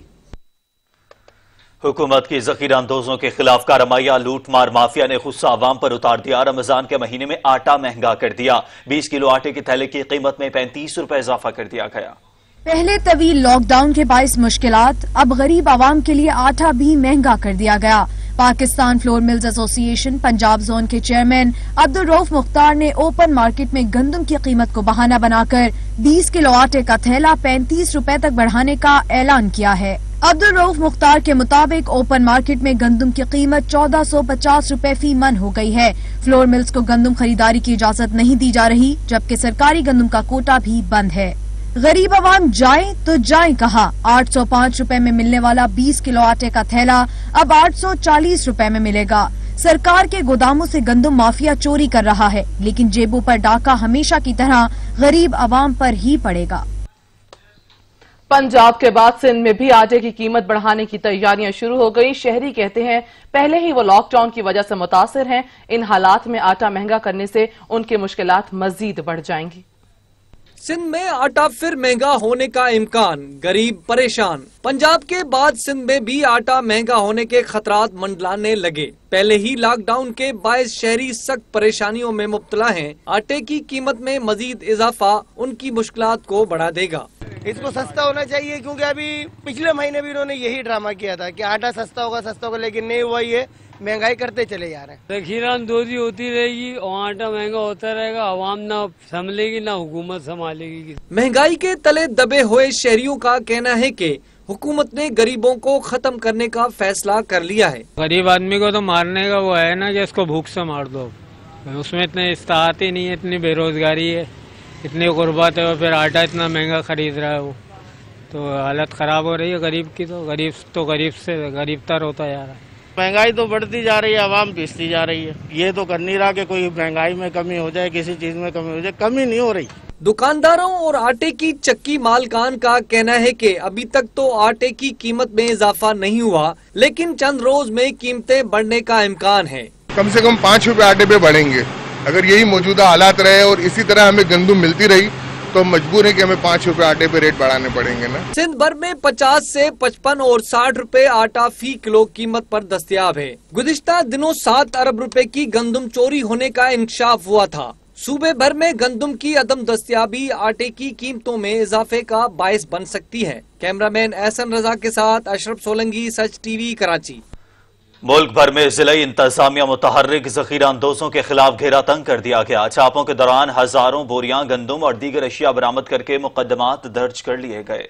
حکومت کی ذخیرہ اندوزوں کے خلاف کارروائی. لوٹ مار مافیا نے غصہ عوام پر اتار دیا. رمضان کے مہینے میں آٹا مہنگا کر دیا. 20 کلو آٹے کے تھیلے کی قیمت میں 35 روپے اضافہ کر دیا گیا. پہلے طویل لاک ڈاؤن کے باعث مشکلات، اب غریب عوام کے لیے آٹا بھی مہنگا کر دیا گیا. Pakistan floor mills association Punjab zone کے چیئرمین عبدالرؤف مختار نے اوپن مارکیٹ میں گندم کی قیمت کو بہانہ بنا کر 20 کلو آٹے کا تھیلا 35 روپے تک بڑھانے کا اعلان کیا ہے. عبدالرؤف مختار کے مطابق اوپن مارکیٹ میں گندم کی قیمت 1450 روپے فی من ہو گئی ہے. فلور ملز کو گندم خریداری کی اجازت نہیں دی جا رہی، جبکہ سرکاری گندم کا کوٹا بھی بند ہے. غریب عوام جائیں تو جائیں کہاں؟ 805 روپے میں ملنے والا 20 کلو آٹے کا تھیلا اب 840 روپے میں ملے گا. سرکار کے گوداموں سے گندم مافیا چوری کر رہا ہے، لیکن جیبوں پر ڈاکہ ہمیشہ کی طرح غریب عوام پر ہی پڑے گا. پنجاب کے بعد سندھ میں بھی آٹے کی قیمت بڑھانے کی تیاریاں شروع ہو گئی. شہری کہتے ہیں پہلے ہی وہ لاک ڈاؤن کی وجہ سے متاثر ہیں. ان حالات میں آٹا مہنگا کرنے سے ان کی مشکلات مزید بڑھ جائیں گی. سندھ میں آٹا پھر مہنگا ہونے کا امکان، غریب پریشان. پنجاب کے بعد سندھ میں بھی آٹا مہنگا ہونے کے خطرات منڈلانے لگے. پہلے ہی لاک ڈاؤن کے باعث شہری سخت پریشانیوں میں مبتلا ہیں. آٹے کی قیمت میں مزید اضافہ ان کی مشکلات کو بڑھا دے گا. اس کو سستا ہونا چاہیے، کیونکہ ابھی پچھلے مہینے بھی انہوں نے یہی ڈرامہ کیا تھا کہ آٹا سستا ہوگا، لیکن نہیں ہوا. یہ مہنگائی کرتے چلے جا رہے ہیں. ذخیرہ اندوزی ہوتی رہے گی اور آٹا مہنگا ہوتا رہے گا. عوام نہ سنبھلے گی نہ حکومت سنبھالے گی. مہنگائی کے تلے دبے ہوئے شہریوں کا کہنا ہے کہ حکومت نے غریبوں کو ختم کرنے کا فیصلہ کر لیا ہے. غریب آدمی کو تو مارنے کا وہ ہے نا کہ اس کو بھوک سے مار دو. اس میں اتنے استطاعت ہی نہیں ہے، اتنی بے روزگاری ہے، اتنی غربت ہے، اور پھر آٹا اتنا مہنگا خرید رہا ہے. وہ تو حالت خراب ہو رہی ہے غریب کی. تو غریب سے غریب تر ہوتا جا رہا ہے. مہنگائی تو بڑھتی جا رہی ہے، عوام پیستی جا رہی ہے. یہ تو کر نہیں رہا کہ کوئی مہنگائی میں کمی ہو جائے، کسی چیز میں کمی ہو جائے. کمی نہیں ہو رہی. دکانداروں اور آٹے کی چکی مالکان کا کہنا ہے کہ ابھی تک تو آٹے کی قیمت میں اضافہ نہیں ہوا، لیکن چند روز میں قیمتیں بڑھنے کا امکان ہے. کم سے کم 5 روپے آٹے پہ بڑھیں گے. اگر یہی موجودہ حالات رہے اور اسی طرح ہمیں گندم ملتی رہی تو مجبور ہے کہ ہمیں 5 روپے آٹے پہ ریٹ بڑھانے پڑیں گے نا. سندھ بھر میں 50 سے 55 اور 60 روپے آٹا فی کلو قیمت پر دستیاب ہے. گزشتہ دنوں 7 ارب روپے کی گندم چوری ہونے کا انکشاف ہوا تھا. صوبے بھر میں گندم کی عدم دستیابی آٹے کی قیمتوں میں اضافے کا باعث بن سکتی ہے. کیمرامین احسن رضا کے ساتھ اشرف سولنگی، سچ ٹی وی، کراچی. ملک بھر میں ضلعی انتظامیہ متحرک ذخیرہ اندوزوں کے خلاف گھیرا تنگ کر دیا گیا. چھاپوں کے دوران ہزاروں بوریاں گندم اور دیگر اشیاء برآمد کر کے مقدمات درج کر لیے گئے.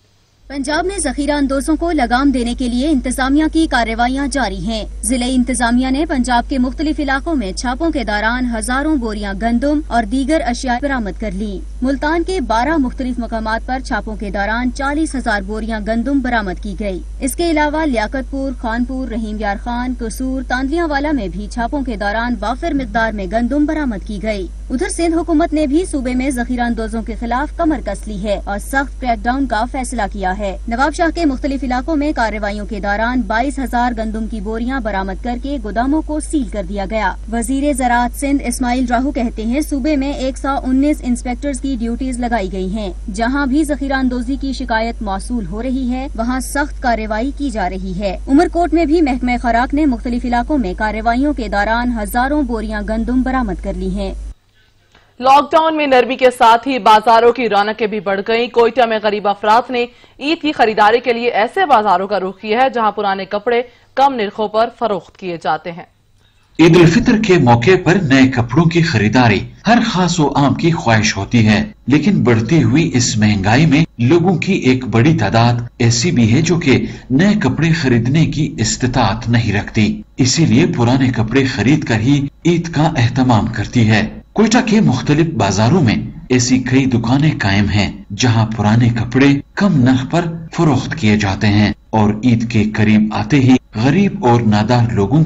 پنجاب میں ذخیرہ اندوزوں کو لگام دینے کے لیے انتظامیہ کی کارروائیاں جاری ہیں. ضلعی انتظامیہ نے پنجاب کے مختلف علاقوں میں چھاپوں کے دوران ہزاروں بوریاں گندم اور دیگر اشیاء برآمد کر لی. ملتان کے 12 مختلف مقامات پر چھاپوں کے دوران 40,000 بوریاں گندم برآمد کی گئی. اس کے علاوہ لیاقت پور، خانپور، رحیم یار خان، قصور، تاندلیاں والا میں بھی چھاپوں کے دوران وافر مقدار میں گندم برآمد کی گئی. ادھر سندھ حکومت نے بھی صوبے میں ذخیرہ اندوزوں کے خلاف کمر کس لی ہے اور سخت کریک ڈاؤن کا فیصلہ کیا ہے. نواب شاہ کے مختلف علاقوں میں کارروائیوں کے دوران 22,000 گندم کی بوریاں برآمد کر کے گوداموں کو سیل کر دیا گیا. وزیر زراعت سندھ اسماعیل راہو کہتے ہیں صوبے میں 119 انسپیکٹرز کی ڈیوٹیز لگائی گئی ہیں. جہاں بھی ذخیرہ اندوزی کی شکایت موصول ہو رہی ہے وہاں سخت کارروائی کی جا رہی ہے. عمرکوٹ میں بھی محکمہ خوراک نے مختلف علاقوں میں کارروائیوں کے دوران ہزاروں بوریاں گندم برآمد کر لی ہیں. لاک ڈاؤن میں نرمی کے ساتھ ہی بازاروں کی رونقیں بھی بڑھ گئیں. کوئٹہ میں غریب افراد نے عید کی خریداری کے لیے ایسے بازاروں کا رخ کیا ہے جہاں پرانے کپڑے کم نرخوں پر فروخت کیے جاتے ہیں. عید الفطر کے موقع پر نئے کپڑوں کی خریداری ہر خاص و عام کی خواہش ہوتی ہے، لیکن بڑھتی ہوئی اس مہنگائی میں لوگوں کی ایک بڑی تعداد ایسی بھی ہے جو کہ نئے کپڑے خریدنے کی استطاعت نہیں رکھتی، اسی لیے پرانے کپڑے خرید کر ہی عید کا اہتمام کرتی ہے. کوئٹہ کے مختلف بازاروں میں ایسی کئی دکانیں قائم ہیں جہاں پرانے کپڑے کم نرخ پر فروخت کیے جاتے ہیں اور عید کے قریب آتے ہی غریب اور نادار لوگوں کا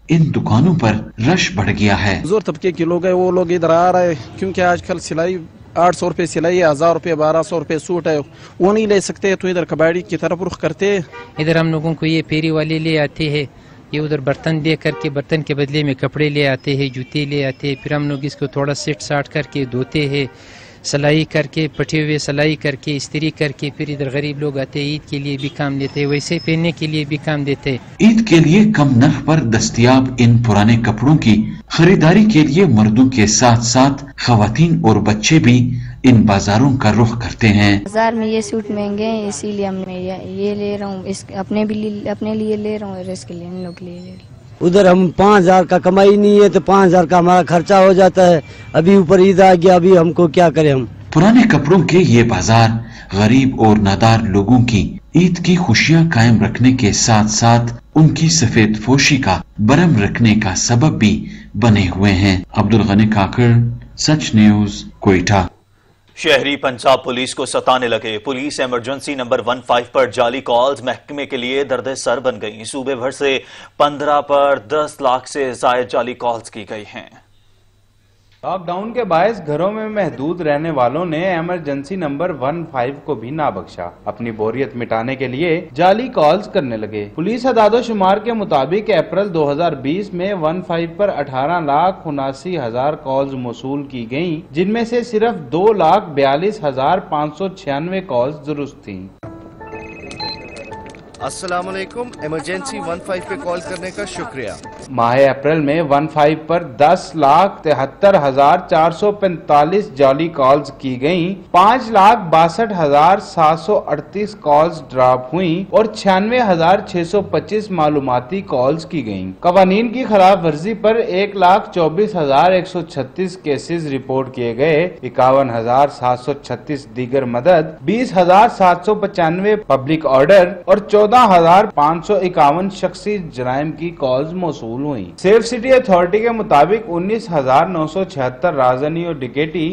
इन दुकानों पर रश बढ़ गया है। कमजोर तबके के लोग हैं, वो लोग इधर आ रहे हैं क्योंकि आजकल सिलाई 800 रुपये सिलाई है, 1000 रुपये 1200 रुपये सूट है, वो नहीं ले सकते तो इधर कबाड़ी की तरफ रुख करते हैं। इधर हम लोगों को ये फेरी वाले ले आते हैं, ये उधर बर्तन दे करके बर्तन के बदले में कपड़े ले आते हैं, जूते ले आते हैं, फिर हम लोग इसको थोड़ा सेट साट करके धोते हैं, सलाई करके पटे हुए सलाई करके इस्त्री करके फिर इधर गरीब लोग आते हैं, ईद के लिए भी काम देते हैं, वैसे पहनने के लिए भी काम देते हैं। ईद के लिए कम नर्ख पर दस्तयाब इन पुराने कपड़ों की खरीदारी के लिए मर्दों के साथ साथ खवातीन और बच्चे भी इन बाजारों का रुख करते हैं। बाजार में ये सूट महंगे हैं, इसीलिए मैं ये ले रहा हूँ, अपने लिए ले रहा हूँ और इसके लिए इन लोग के लिए ले रहा हूँ। उधर हम 5000 का कमाई नहीं है तो 5000 का हमारा खर्चा हो जाता है, अभी ऊपर ईद आ गया, अभी हमको क्या करें हम। पुराने कपड़ों के ये बाजार गरीब और नादार लोगों की ईद की खुशियां कायम रखने के साथ साथ उनकी सफेद पोशी का बरम रखने का सबब भी बने हुए हैं। अब्दुल गनी काकड़, सच न्यूज, कोयटा। शहरी पंजाब पुलिस को सताने लगे पुलिस इमरजेंसी नंबर 15 पर जाली कॉल्स महकमे के लिए दर्द सर बन गई। सूबे भर से 15 पर 10 लाख से जायद जाली कॉल्स की गई हैं। लॉकडाउन के बायस घरों में महदूद रहने वालों ने इमरजेंसी नंबर 15 को भी ना बख्शा। अपनी बोरियत मिटाने के लिए जाली कॉल्स करने लगे। पुलिस अदादोशुमार के मुताबिक अप्रैल 2020 में 15 पर 18,79,000 कॉल्स मौसूल की गयी, जिनमें से सिर्फ 2,42,596 कॉल्स दुरुस्त थी। अस्सलाम वालेकुम, इमरजेंसी 15 पे कॉल करने का शुक्रिया। माह अप्रैल में 15 पर 10,73,445 जाली कॉल्स की गयी, 5,62,738 कॉल्स ड्रॉप हुई और 96,625 मालूमाती कॉल्स की गयी। कवानीन की खिलाफ वर्जी पर 1,24,136 केसेस रिपोर्ट किए गए, 51,736 दीगर मदद, 20,795 पब्लिक ऑर्डर और 14,551 शख्सी जराइम की कॉल्स मौसूल हुई। सेफ सिटी अथॉरिटी के मुताबिक 19,976 राजनी और डिकेटी,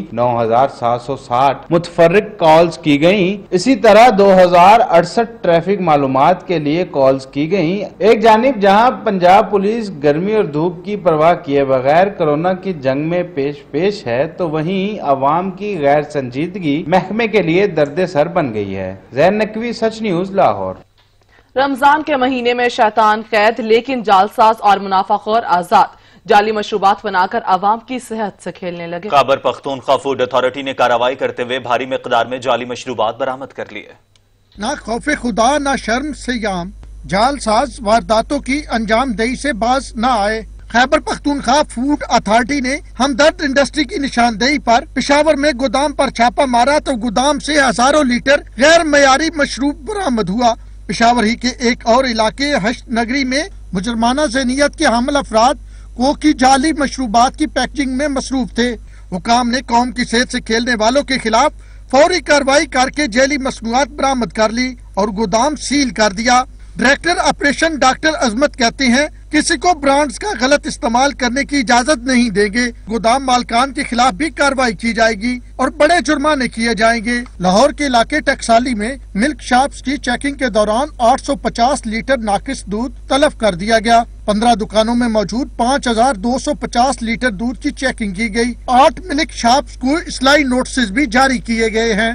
9,760 मुतफर्रिक कॉल्स की गयी। इसी तरह 2,068 ट्रैफिक मालूमात के लिए कॉल्स की गयी। एक जानिब जहां पंजाब पुलिस गर्मी और धूप की परवाह किए बगैर कोरोना की जंग में पेश है, तो वहीं अवाम की गैर संजीदगी महकमे के लिए दर्द सर बन गई है। जैन नकवी, सच न्यूज, लाहौर। रमजान के महीने में शैतान कैद लेकिन जालसाज और मुनाफाखोर आजाद। जाली मशरूबात बनाकर आवाम की सेहत से खेलने लगे। खैबर पख्तूनख्वा फूड अथॉरिटी ने कार्रवाई करते हुए भारी मिकदार में जाली मशरूबात बरामद कर लिए। ना खौफे खुदा ना शर्म से याम, जालसाज वारदातों की अंजामदेही से बाज न आए। खैबर पख्तूनख्वा फूड अथॉरिटी ने हमदर्द इंडस्ट्री की निशानदेही पर पेशावर में गोदाम पर छापा मारा तो गोदाम से हजारों लीटर गैर मयारी मशरूब बरामद हुआ। पेशावर ही के एक और इलाके हश्त नगरी में मुजरमाना ज़हनियत के हामिल अफराद कोक की जाली मशरूबात की पैकेजिंग में मसरूफ थे। हुकाम ने कौम की सेहत से खेलने वालों के खिलाफ फौरी कार्रवाई करके जैली मसनूआत बरामद कर ली और गोदाम सील कर दिया। डायरेक्टर ऑपरेशन डॉक्टर अजमत कहते हैं किसी को ब्रांड्स का गलत इस्तेमाल करने की इजाजत नहीं देंगे। गोदाम मालकान के खिलाफ भी कार्रवाई की जाएगी और बड़े जुर्माने किए जाएंगे। लाहौर के इलाके टकसाली में मिल्क शॉप्स की चेकिंग के दौरान 850 लीटर नाकिस दूध तलब कर दिया गया। 15 दुकानों में मौजूद 5,250 लीटर दूध की चेकिंग की गई। 8 मिल्क शॉप्स को इस्लाई नोटिस भी जारी किए गए हैं।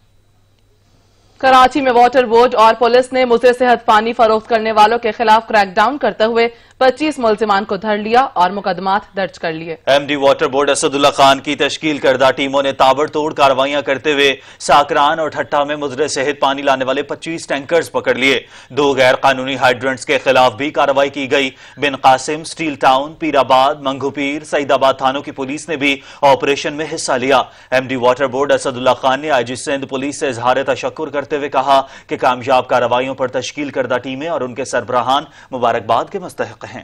कराची में वाटर बोर्ड और पुलिस ने मुज़र सेहत पानी फरोख्त करने वालों के खिलाफ क्रैकडाउन करते हुए 25 मुल्जिमान को धर लिया और मुकदमात दर्ज कर लिए। MD water board Asadullah Khan की तश्कील करदा टीमों ने ताबड़तोड़ कार्रवाइयां करते हुए साकरान और ठट्टा में मुज़र सेहत पानी लाने वाले 25 टैंकर्स पकड़ लिए। 2 गैर कानूनी हाइड्रेंट्स के खिलाफ भी कार्रवाई की गई। बिन कासिम, स्टील टाउन, पीराबाद, मंगूपीर, सईदाबाद थानों की पुलिस ने भी ऑपरेशन में हिस्सा लिया। MD water board Asadullah Khan ने आईजी सिंध पुलिस से इजहार तशक्कुर करते हुए कहा कि कामयाब कार्रवाइयों पर तश्कील करदा टीमें और उनके सरबराहान मुबारकबाद के मुस्तहिक हैं।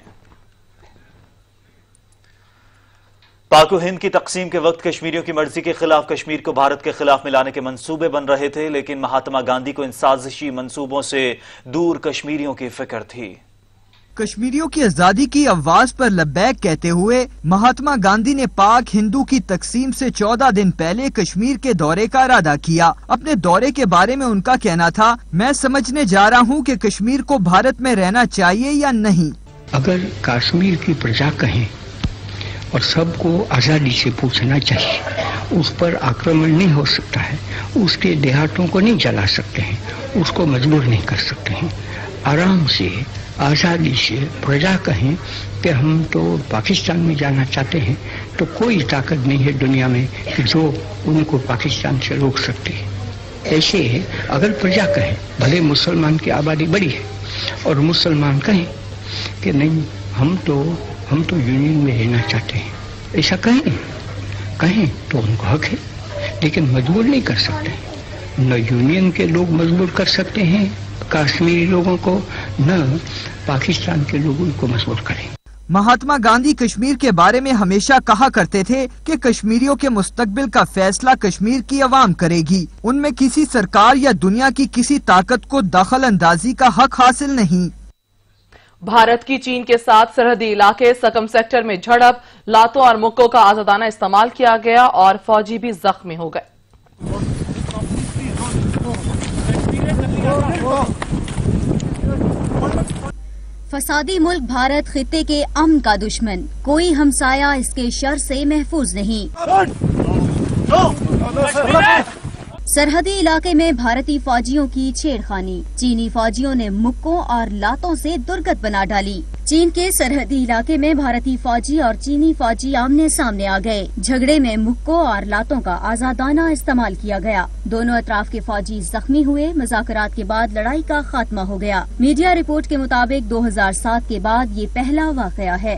पाक हिंद की तकसीम के वक्त कश्मीरियों की मर्जी के खिलाफ कश्मीर को भारत के खिलाफ मिलाने के मंसूबे बन रहे थे, लेकिन महात्मा गांधी को इन साजिशी मंसूबों से दूर कश्मीरियों की फिक्र थी। कश्मीरियों की आजादी की आवाज पर लब्बैक कहते हुए महात्मा गांधी ने पाक हिंदू की तकसीम से 14 दिन पहले कश्मीर के दौरे का इरादा किया। अपने दौरे के बारे में उनका कहना था, मैं समझने जा रहा हूँ कि कश्मीर को भारत में रहना चाहिए या नहीं। अगर कश्मीर की प्रजा कहें और सबको आज़ादी से पूछना चाहिए, उस पर आक्रमण नहीं हो सकता है, उसके देहातों को नहीं जला सकते हैं, उसको मजबूर नहीं कर सकते हैं। आराम से आज़ादी से प्रजा कहें कि हम तो पाकिस्तान में जाना चाहते हैं, तो कोई ताकत नहीं है दुनिया में कि जो उनको पाकिस्तान से रोक सकती है। ऐसे अगर प्रजा कहे, भले मुसलमान की आबादी बड़ी है और मुसलमान कहें कि नहीं हम तो यूनियन में रहना चाहते हैं, ऐसा कहें तो उनको हक है, लेकिन मजबूर नहीं कर सकते। न यूनियन के लोग मजबूर कर सकते हैं कश्मीरी लोगों को, न पाकिस्तान के लोग उनको मजबूर करें। महात्मा गांधी कश्मीर के बारे में हमेशा कहा करते थे कि कश्मीरियों के मुस्तकबिल का फैसला कश्मीर की अवाम करेगी, उनमें किसी सरकार या दुनिया की किसी ताकत को दखल अंदाजी का हक हासिल नहीं। भारत की चीन के साथ सरहदी इलाके सकम सेक्टर में झड़प, लातों और मुक्कों का आजादाना इस्तेमाल किया गया और फौजी भी जख्मी हो गए। फसादी मुल्क भारत खित्ते के अमन का दुश्मन, कोई हमसाया इसके शर से महफूज नहीं। सरहदी इलाके में भारतीय फौजियों की छेड़खानी, चीनी फौजियों ने मुक्कों और लातों से दुर्गत बना डाली। चीन के सरहदी इलाके में भारतीय फौजी और चीनी फौजी आमने सामने आ गए। झगड़े में मुक्कों और लातों का आजादाना इस्तेमाल किया गया। दोनों अतराफ के फौजी जख्मी हुए। मुज़ाकरात के बाद लड़ाई का खात्मा हो गया। मीडिया रिपोर्ट के मुताबिक 2007 के बाद ये पहला वाकया है।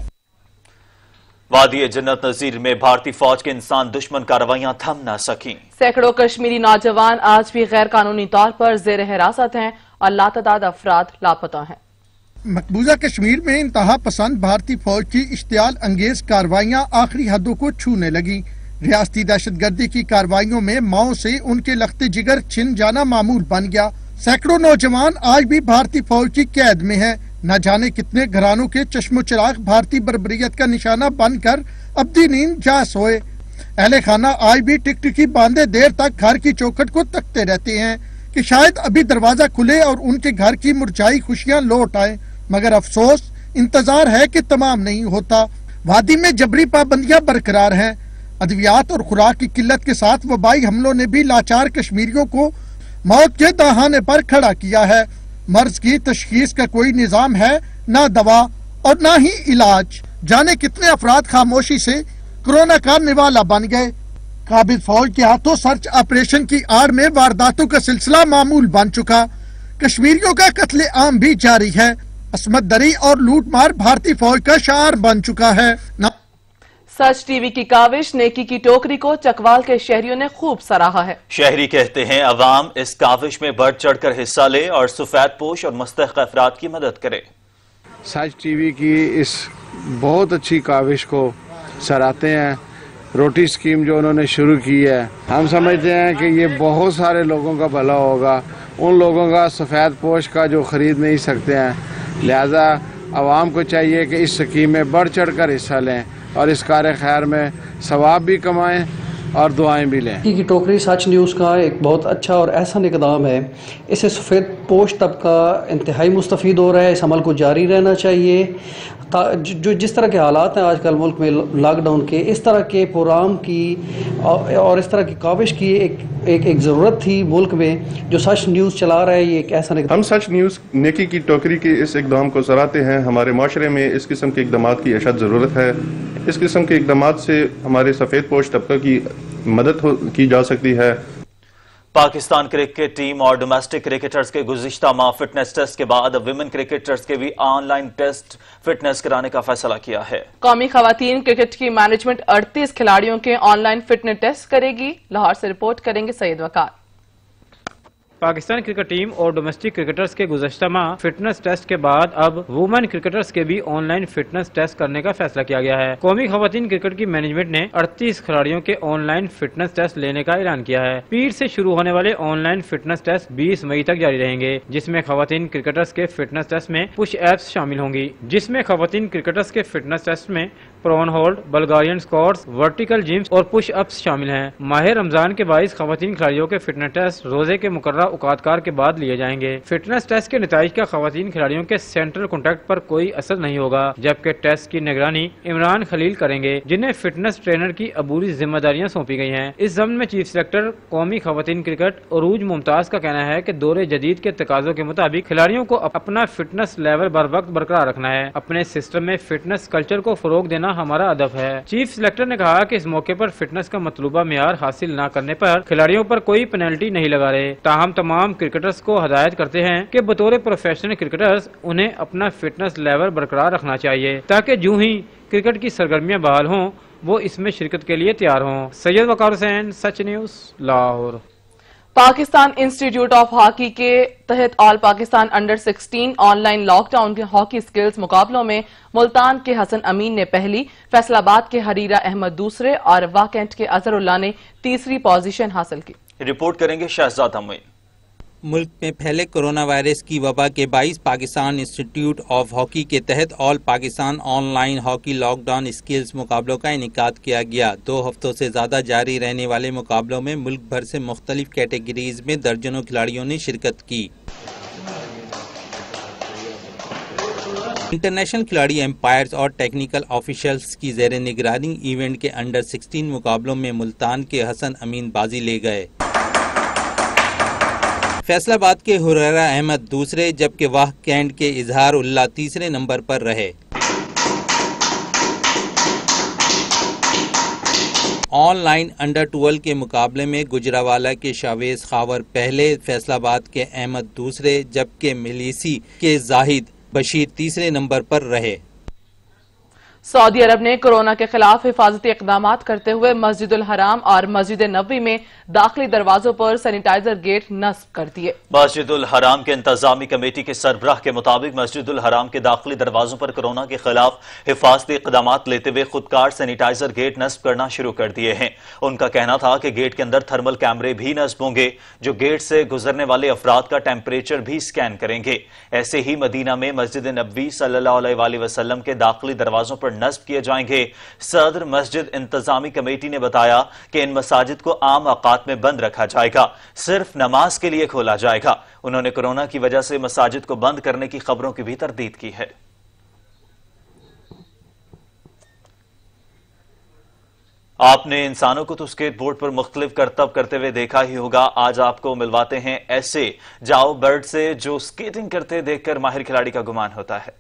वादी जन्नत नजीर में भारतीय फौज के इंसान दुश्मन कार्रवाइयां थम न सकी। सैकड़ों कश्मीरी नौजवान आज भी गैर कानूनी तौर पर जेर हिरासत हैं और लातदाद अफराद लापता हैं। मकबूजा कश्मीर में इंतहा पसंद भारतीय फौज की इश्तियाल अंगेज कार्रवाइयां आखिरी हदों को छूने लगी। रियासती दहशतगर्दी की कार्रवाइयों में माओ से उनके लख्ते जिगर छिन जाना मामूल बन गया। सैकड़ों नौजवान आज भी भारतीय फौज की कैद में है। न जाने कितने घरानों के चश्मो चिराग भारतीय बर्बरियत का निशाना बनकर अब्दी नींद जा सोए। अहले खाना आज भी टिकटिकी बांधे देर तक घर की चौखट को तकते रहते हैं कि शायद अभी दरवाजा खुले और उनके घर की मुरझाई खुशियां लौट आए, मगर अफसोस इंतजार है कि तमाम नहीं होता। वादी में जबरी पाबंदियां बरकरार हैं। अद्वियात और खुराक की किल्लत के साथ वबाई हमलों ने भी लाचार कश्मीरियों को मौत के दहाने पर खड़ा किया है। मर्ज की तशखीस का कोई निजाम है, न दवा और न ही इलाज। जाने कितने अफराद खामोशी से कोरोना का निवाला बन गए। काबिल फौज के हाथों सर्च ऑपरेशन की आड़ में वारदातों का सिलसिला मामूल बन चुका। कश्मीरियों का कत्ले आम भी जारी है। असमत दरी और लूट मार भारतीय फौज का शार बन चुका है। सच टीवी की काविश नेकी की टोकरी को चकवाल के शहरियों ने खूब सराहा है। शहरी कहते हैं अवाम इस काविश में बढ़ चढ़कर हिस्सा ले और सफेद पोश और मुस्तहक अफराद की मदद करे। सच टीवी की इस बहुत अच्छी काविश को सराहते हैं। रोटी स्कीम जो उन्होंने शुरू की है, हम समझते हैं कि ये बहुत सारे लोगों का भला होगा। उन लोगों का सफ़ेद पोश का जो खरीद नहीं सकते हैं, लिहाजा आवाम को चाहिए कि इस स्कीम में बढ़ चढ़ कर हिस्सा लें और इस कार्य खैर में सवाब भी कमाएं और दुआएं भी लें। की टोकरी सच न्यूज़ का एक बहुत अच्छा और एहसन इक़दाम है। इससे सफ़ेद पोश तबका इंतहाई मुस्तफ़ीद हो रहा है। इस अमल को जारी रहना चाहिए। जो जिस तरह के हालात हैं आजकल मुल्क में लॉकडाउन के, इस तरह के प्रोग्राम की और इस तरह की काविश की एक ज़रूरत थी मुल्क में। जो सच न्यूज़ चला रहा है ये एक ऐसा हम सच न्यूज़ नेकी की टोकरी के इस इक़दाम को सराहते हैं। हमारे माशरे में इस किस्म के इक़दामात की अशद ज़रूरत है। इस किस्म के इक़दामात से हमारे सफ़ेद पोश तबका की मदद की जा सकती है। पाकिस्तान क्रिकेट टीम और डोमेस्टिक क्रिकेटर्स के गुज़िश्ता माह फिटनेस टेस्ट के बाद अब विमेन क्रिकेटर्स के भी ऑनलाइन टेस्ट फिटनेस कराने का फैसला किया है। कौमी खवातीन क्रिकेट की मैनेजमेंट 38 खिलाड़ियों के ऑनलाइन फिटनेस टेस्ट करेगी। लाहौर से रिपोर्ट करेंगे सैयद वकार। पाकिस्तान क्रिकेट टीम और डोमेस्टिक क्रिकेटर्स के गुज़श्ता माह फिटनेस टेस्ट के बाद अब वुमेन क्रिकेटर्स के भी ऑनलाइन फिटनेस टेस्ट करने का फैसला किया गया है। कौमी खवातीन क्रिकेट की मैनेजमेंट ने 38 खिलाड़ियों के ऑनलाइन फिटनेस टेस्ट लेने का ऐलान किया है। पीर से शुरू होने वाले ऑनलाइन फिटनेस टेस्ट 20 मई तक जारी रहेंगे, जिसमें खवातीन क्रिकेटर्स के फिटनेस टेस्ट में पुश एप्स शामिल होंगी। Prone hold, Bulgarian squats, vertical jumps और पुश अप्स शामिल हैं। माह रमजान के बाइस खवातीन खिलाड़ियों के फिटनेस टेस्ट रोजे के मुकर्ररा औकातकार के बाद लिए जाएंगे। फिटनेस टेस्ट के नतीजे का खवातीन खिलाड़ियों के सेंट्रल कॉन्टैक्ट पर कोई असर नहीं होगा, जबकि टेस्ट की निगरानी इमरान खलील करेंगे, जिन्हें फिटनेस ट्रेनर की अबूरी जिम्मेदारियां सौंपी गई हैं। इस ज़मन में चीफ सेलेक्टर कौमी खवातीन क्रिकेट अरूज मुमताज का कहना है कि दौरे जदीद के तकाजों के मुताबिक खिलाड़ियों को अपना फिटनेस लेवल बर वक्त बरकरार रखना है। अपने सिस्टम में फिटनेस कल्चर को फरोग देना हमारा अदब है। चीफ सेलेक्टर ने कहा कि इस मौके पर फिटनेस का मतलूबा मेयार हासिल न करने पर खिलाड़ियों पर कोई पेनल्टी नहीं लगा रहे। ताहम तमाम क्रिकेटर्स को हदायत करते हैं कि बतौर प्रोफेशनल क्रिकेटर्स उन्हें अपना फिटनेस लेवल बरकरार रखना चाहिए, ताकि जो ही क्रिकेट की सरगर्मियां बहाल हों वो इसमें शिरकत के लिए तैयार हों। Syed Waqar Hussain, Sach news, Lahore. Pakistan institute of hockey के तहत all Pakistan under 16 online lockdown के हॉकी स्किल्स मुकाबलों में मुल्तान के हसन अमीन ने पहली, फैसलाबाद के हरीरा अहमद दूसरे और वाकेंट के अजहरुल्लाह ने तीसरी पोजीशन हासिल की। रिपोर्ट करेंगे शहजाद अमीन। मुल्क में फैले कोरोना वायरस की वबा के बाईस पाकिस्तान इंस्टीट्यूट ऑफ हॉकी के तहत all Pakistan online hockey lockdown skills मुकाबलों का इनेकाद किया गया। 2 हफ्तों से ज्यादा जारी रहने वाले मुकाबलों में मुल्क भर से मुख्तलिफ कैटेगरीज में दर्जनों खिलाड़ियों ने शिरकत की। इंटरनेशनल खिलाड़ी एम्पायर्स और टेक्निकल ऑफिशियल्स की जेर निगरानी इवेंट के अंडर 16 मुकाबलों में मुल्तान के हसन अमीन बाजी ले गए। फैसलाबाद के हुरैरा अहमद दूसरे, जबकि वाह कैंट के इजहार उल्लाह तीसरे नंबर पर रहे। ऑनलाइन अंडर 12 के मुकाबले में गुजरावाला के शावेज खावर पहले, फैसलाबाद के अहमद दूसरे, जबकि मिलीसी के जाहिद बशीर तीसरे नंबर पर रहे। सऊदी अरब ने कोरोना के खिलाफ हिफाजती इकदाम करते हुए मस्जिदुल हराम और मस्जिद नबवी में दाखिली दरवाजों पर सैनिटाइजर गेट नस्ब कर दिए। मस्जिदुल हराम के इंतजामी कमेटी के सरबराह के मुताबिक मस्जिदुल हराम के दाखिली दरवाजों पर कोरोना के खिलाफ हिफाजती इकदाम लेते हुए खुदकार सैनिटाइजर गेट नस्ब करना शुरू कर दिए हैं। उनका कहना था कि गेट के अंदर थर्मल कैमरे भी नस्ब होंगे जो गेट से गुजरने वाले अफराद का टेम्परेचर भी स्कैन करेंगे। ऐसे ही मदीना में मस्जिद नबवी सल्लल्लाहु अलैहि वसल्लम के दाखिली दरवाजों पर नस्ब किए जाएंगे। सदर मस्जिद इंतजामी कमेटी ने बताया कि इन मसाजिद को आम औकात में बंद रखा जाएगा, सिर्फ नमाज के लिए खोला जाएगा। उन्होंने कोरोना की वजह से मसाजिद को बंद करने की खबरों की भी तरदीद की है। आपने इंसानों को तो स्केट बोर्ड पर मुख्तलिफ करतब करते हुए देखा ही होगा। आज आपको मिलवाते हैं ऐसे जाओ बर्ड से जो स्केटिंग करते देखकर माहिर खिलाड़ी का गुमान होता है।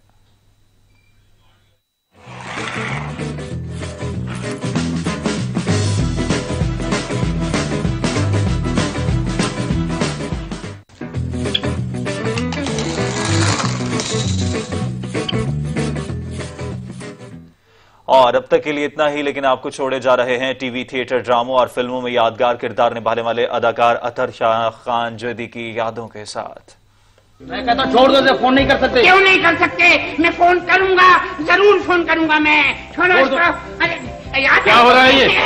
और अब तक के लिए इतना ही, लेकिन आपको छोड़े जा रहे हैं टीवी, थिएटर, ड्रामों और फिल्मों में यादगार किरदार निभाने वाले अदाकार अतर शाह खान जैदी की यादों के साथ। मैं कहता छोड़ दो, फोन नहीं कर सकते। क्यों नहीं कर सकते? मैं फोन करूंगा, जरूर फोन करूंगा मैं। छोड़ो इसको। अरे क्या हो रहा है ये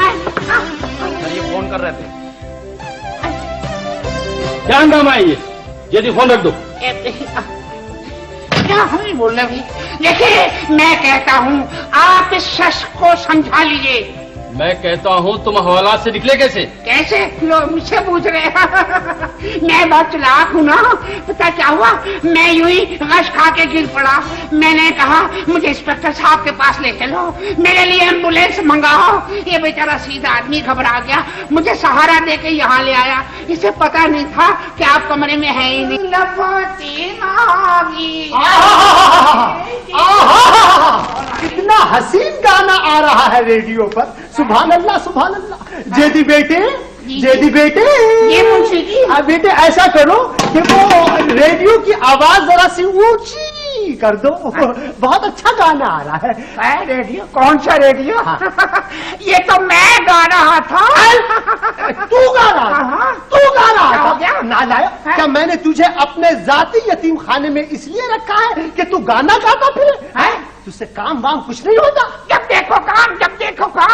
फोन कर रहे थे, क्या हंगामा है ये? जल्दी फोन रख दो। क्या हमें बोलना भी? देखिए मैं कहता हूँ आप इस शख्स को समझा लीजिए। मैं कहता हूँ तुम हवालात से निकले कैसे? कैसे? लोग मुझसे पूछ रहे हैं। मैं बहुत चालाक हूँ ना। पता क्या हुआ, मैं यूं ही गश खा के गिर पड़ा। मैंने कहा मुझे इंस्पेक्टर साहब के पास ले चलो, मेरे लिए एम्बुलेंस मंगाओ। ये बेचारा सीधा आदमी घबरा गया, मुझे सहारा दे के यहाँ ले आया। इसे पता नहीं था कि आप कमरे में है ही नहीं। कितना हसीन गाना आ रहा है रेडियो पर। सुभान अल्लाह, सुभान अल्लाह। जेदी बेटे, जेदी बेटे, ये बेटे ऐसा करो कि वो रेडियो की आवाज जरा सी ऊंची कर दो। बहुत अच्छा गाना आ रहा है। रेडियो? कौन सा रेडियो? हाँ। ये तो मैं गा रहा था। तू गा रहा था? तू गा रहा था? नालायक, क्या मैंने तुझे अपने जाती यतीम खाने में इसलिए रखा है कि तू गाना गाता फिर? तुझसे काम वाम कुछ नहीं होता? जब देखो काम, जब देखो काम।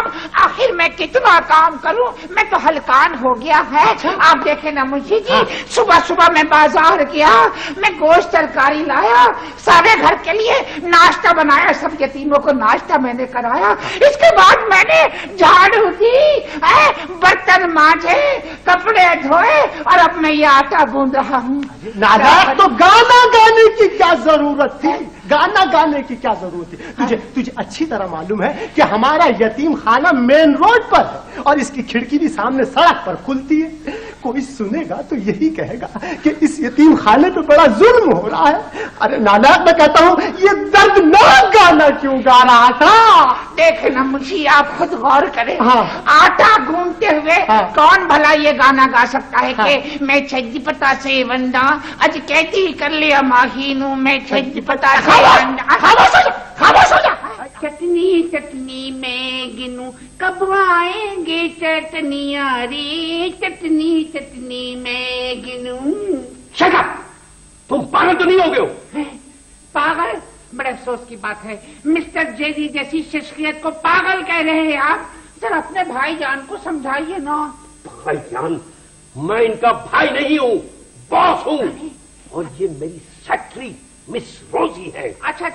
आखिर मैं कितना काम करूं, मैं तो हलकान हो गया है। आप देखे ना मुंशी जी, सुबह सुबह मैं बाजार गया, मैं गोश्त तरकारी लाया, सारे घर के लिए नाश्ता बनाया, सब यतीमों को नाश्ता मैंने कराया। इसके बाद मैंने झाड़ू दी, बर्तन मांजे, कपड़े धोए और अब मैं ये आटा गूंद रहा हूँ। नालायक, तो गाना गाने की क्या जरूरत थी? गाना गाने की क्या जरूरत थी? तुझे अच्छी तरह मालूम है कि हमारा यतीम खाना मेन रोड पर है और इसकी खिड़की भी सामने सड़क पर खुलती है। कोई सुनेगा तो यही कहेगा कि इस यतीम खाने पे बड़ा जुल्म हो रहा है। अरे नालायक, मैं कहता हूँ ये दर्दनाक गाना क्यों गा रहा था? देखे ना मुंशी, आप खुद गौर करें। आटा गूंदते हुए कौन भला ये गाना गा सकता है कि मैं छज्जी पता से वंदा अज कैदी कर लिया माहीनू, मैं छज्जी पता से वंदा। खामोश हो जा। चटनी चटनी में गिनू कब आएंगे चटनिया रे, चटनी चटनी में गिनू। Shut up! तुम पागल तो नहीं हो गए हो? पागल? बड़े अफसोस की बात है, मिस्टर जेडी जैसी शख्सियत को पागल कह रहे हैं आप। जरा अपने भाईजान को समझाइए ना। भाईजान? मैं इनका भाई नहीं हूँ, बॉस हूँ, और ये मेरी सेक्रेटरी मिस रोजी है। अच्छा,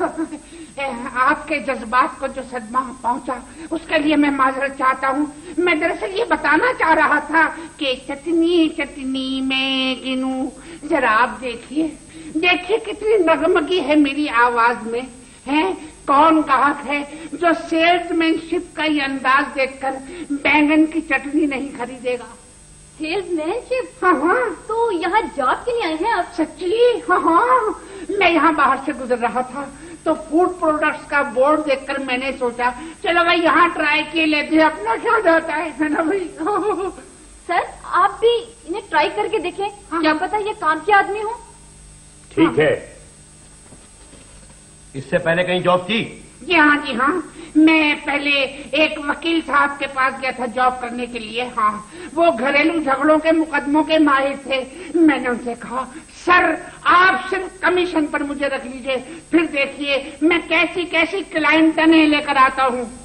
आपके जज्बात को जो सदमा पहुंचा उसके लिए मैं माजरत चाहता हूँ। मैं दरअसल ये बताना चाह रहा था कि चटनी चटनी में गिनू, जरा आप देखिए कितनी नगमगी है मेरी आवाज में। है कौन गाहक है जो सेल्समैनशिप का ये अंदाज देखकर बैंगन की चटनी नहीं खरीदेगा? सेल्समैनशिप? हाँ। तो यहाँ जॉब के लिए आए हैं आप? सच्ची? हाँ। मैं यहाँ बाहर से गुजर रहा था तो फूड प्रोडक्ट्स का बोर्ड देखकर मैंने सोचा चलो भाई यहाँ ट्राई किए लेते हैं, अपना क्या जाता है ना भाई। सर आप भी इन्हें ट्राई करके देखें, क्या पता ये काम के आदमी हो। ठीक है। इससे पहले कहीं जॉब की? जी हाँ, मैं पहले एक वकील साहब के पास गया था जॉब करने के लिए। हाँ, वो घरेलू झगड़ों के मुकदमों के माहिर थे। मैंने उनसे कहा सर आप सिर्फ कमीशन पर मुझे रख लीजिए, फिर देखिए मैं कैसी कैसी क्लाइंटने लेकर आता हूँ।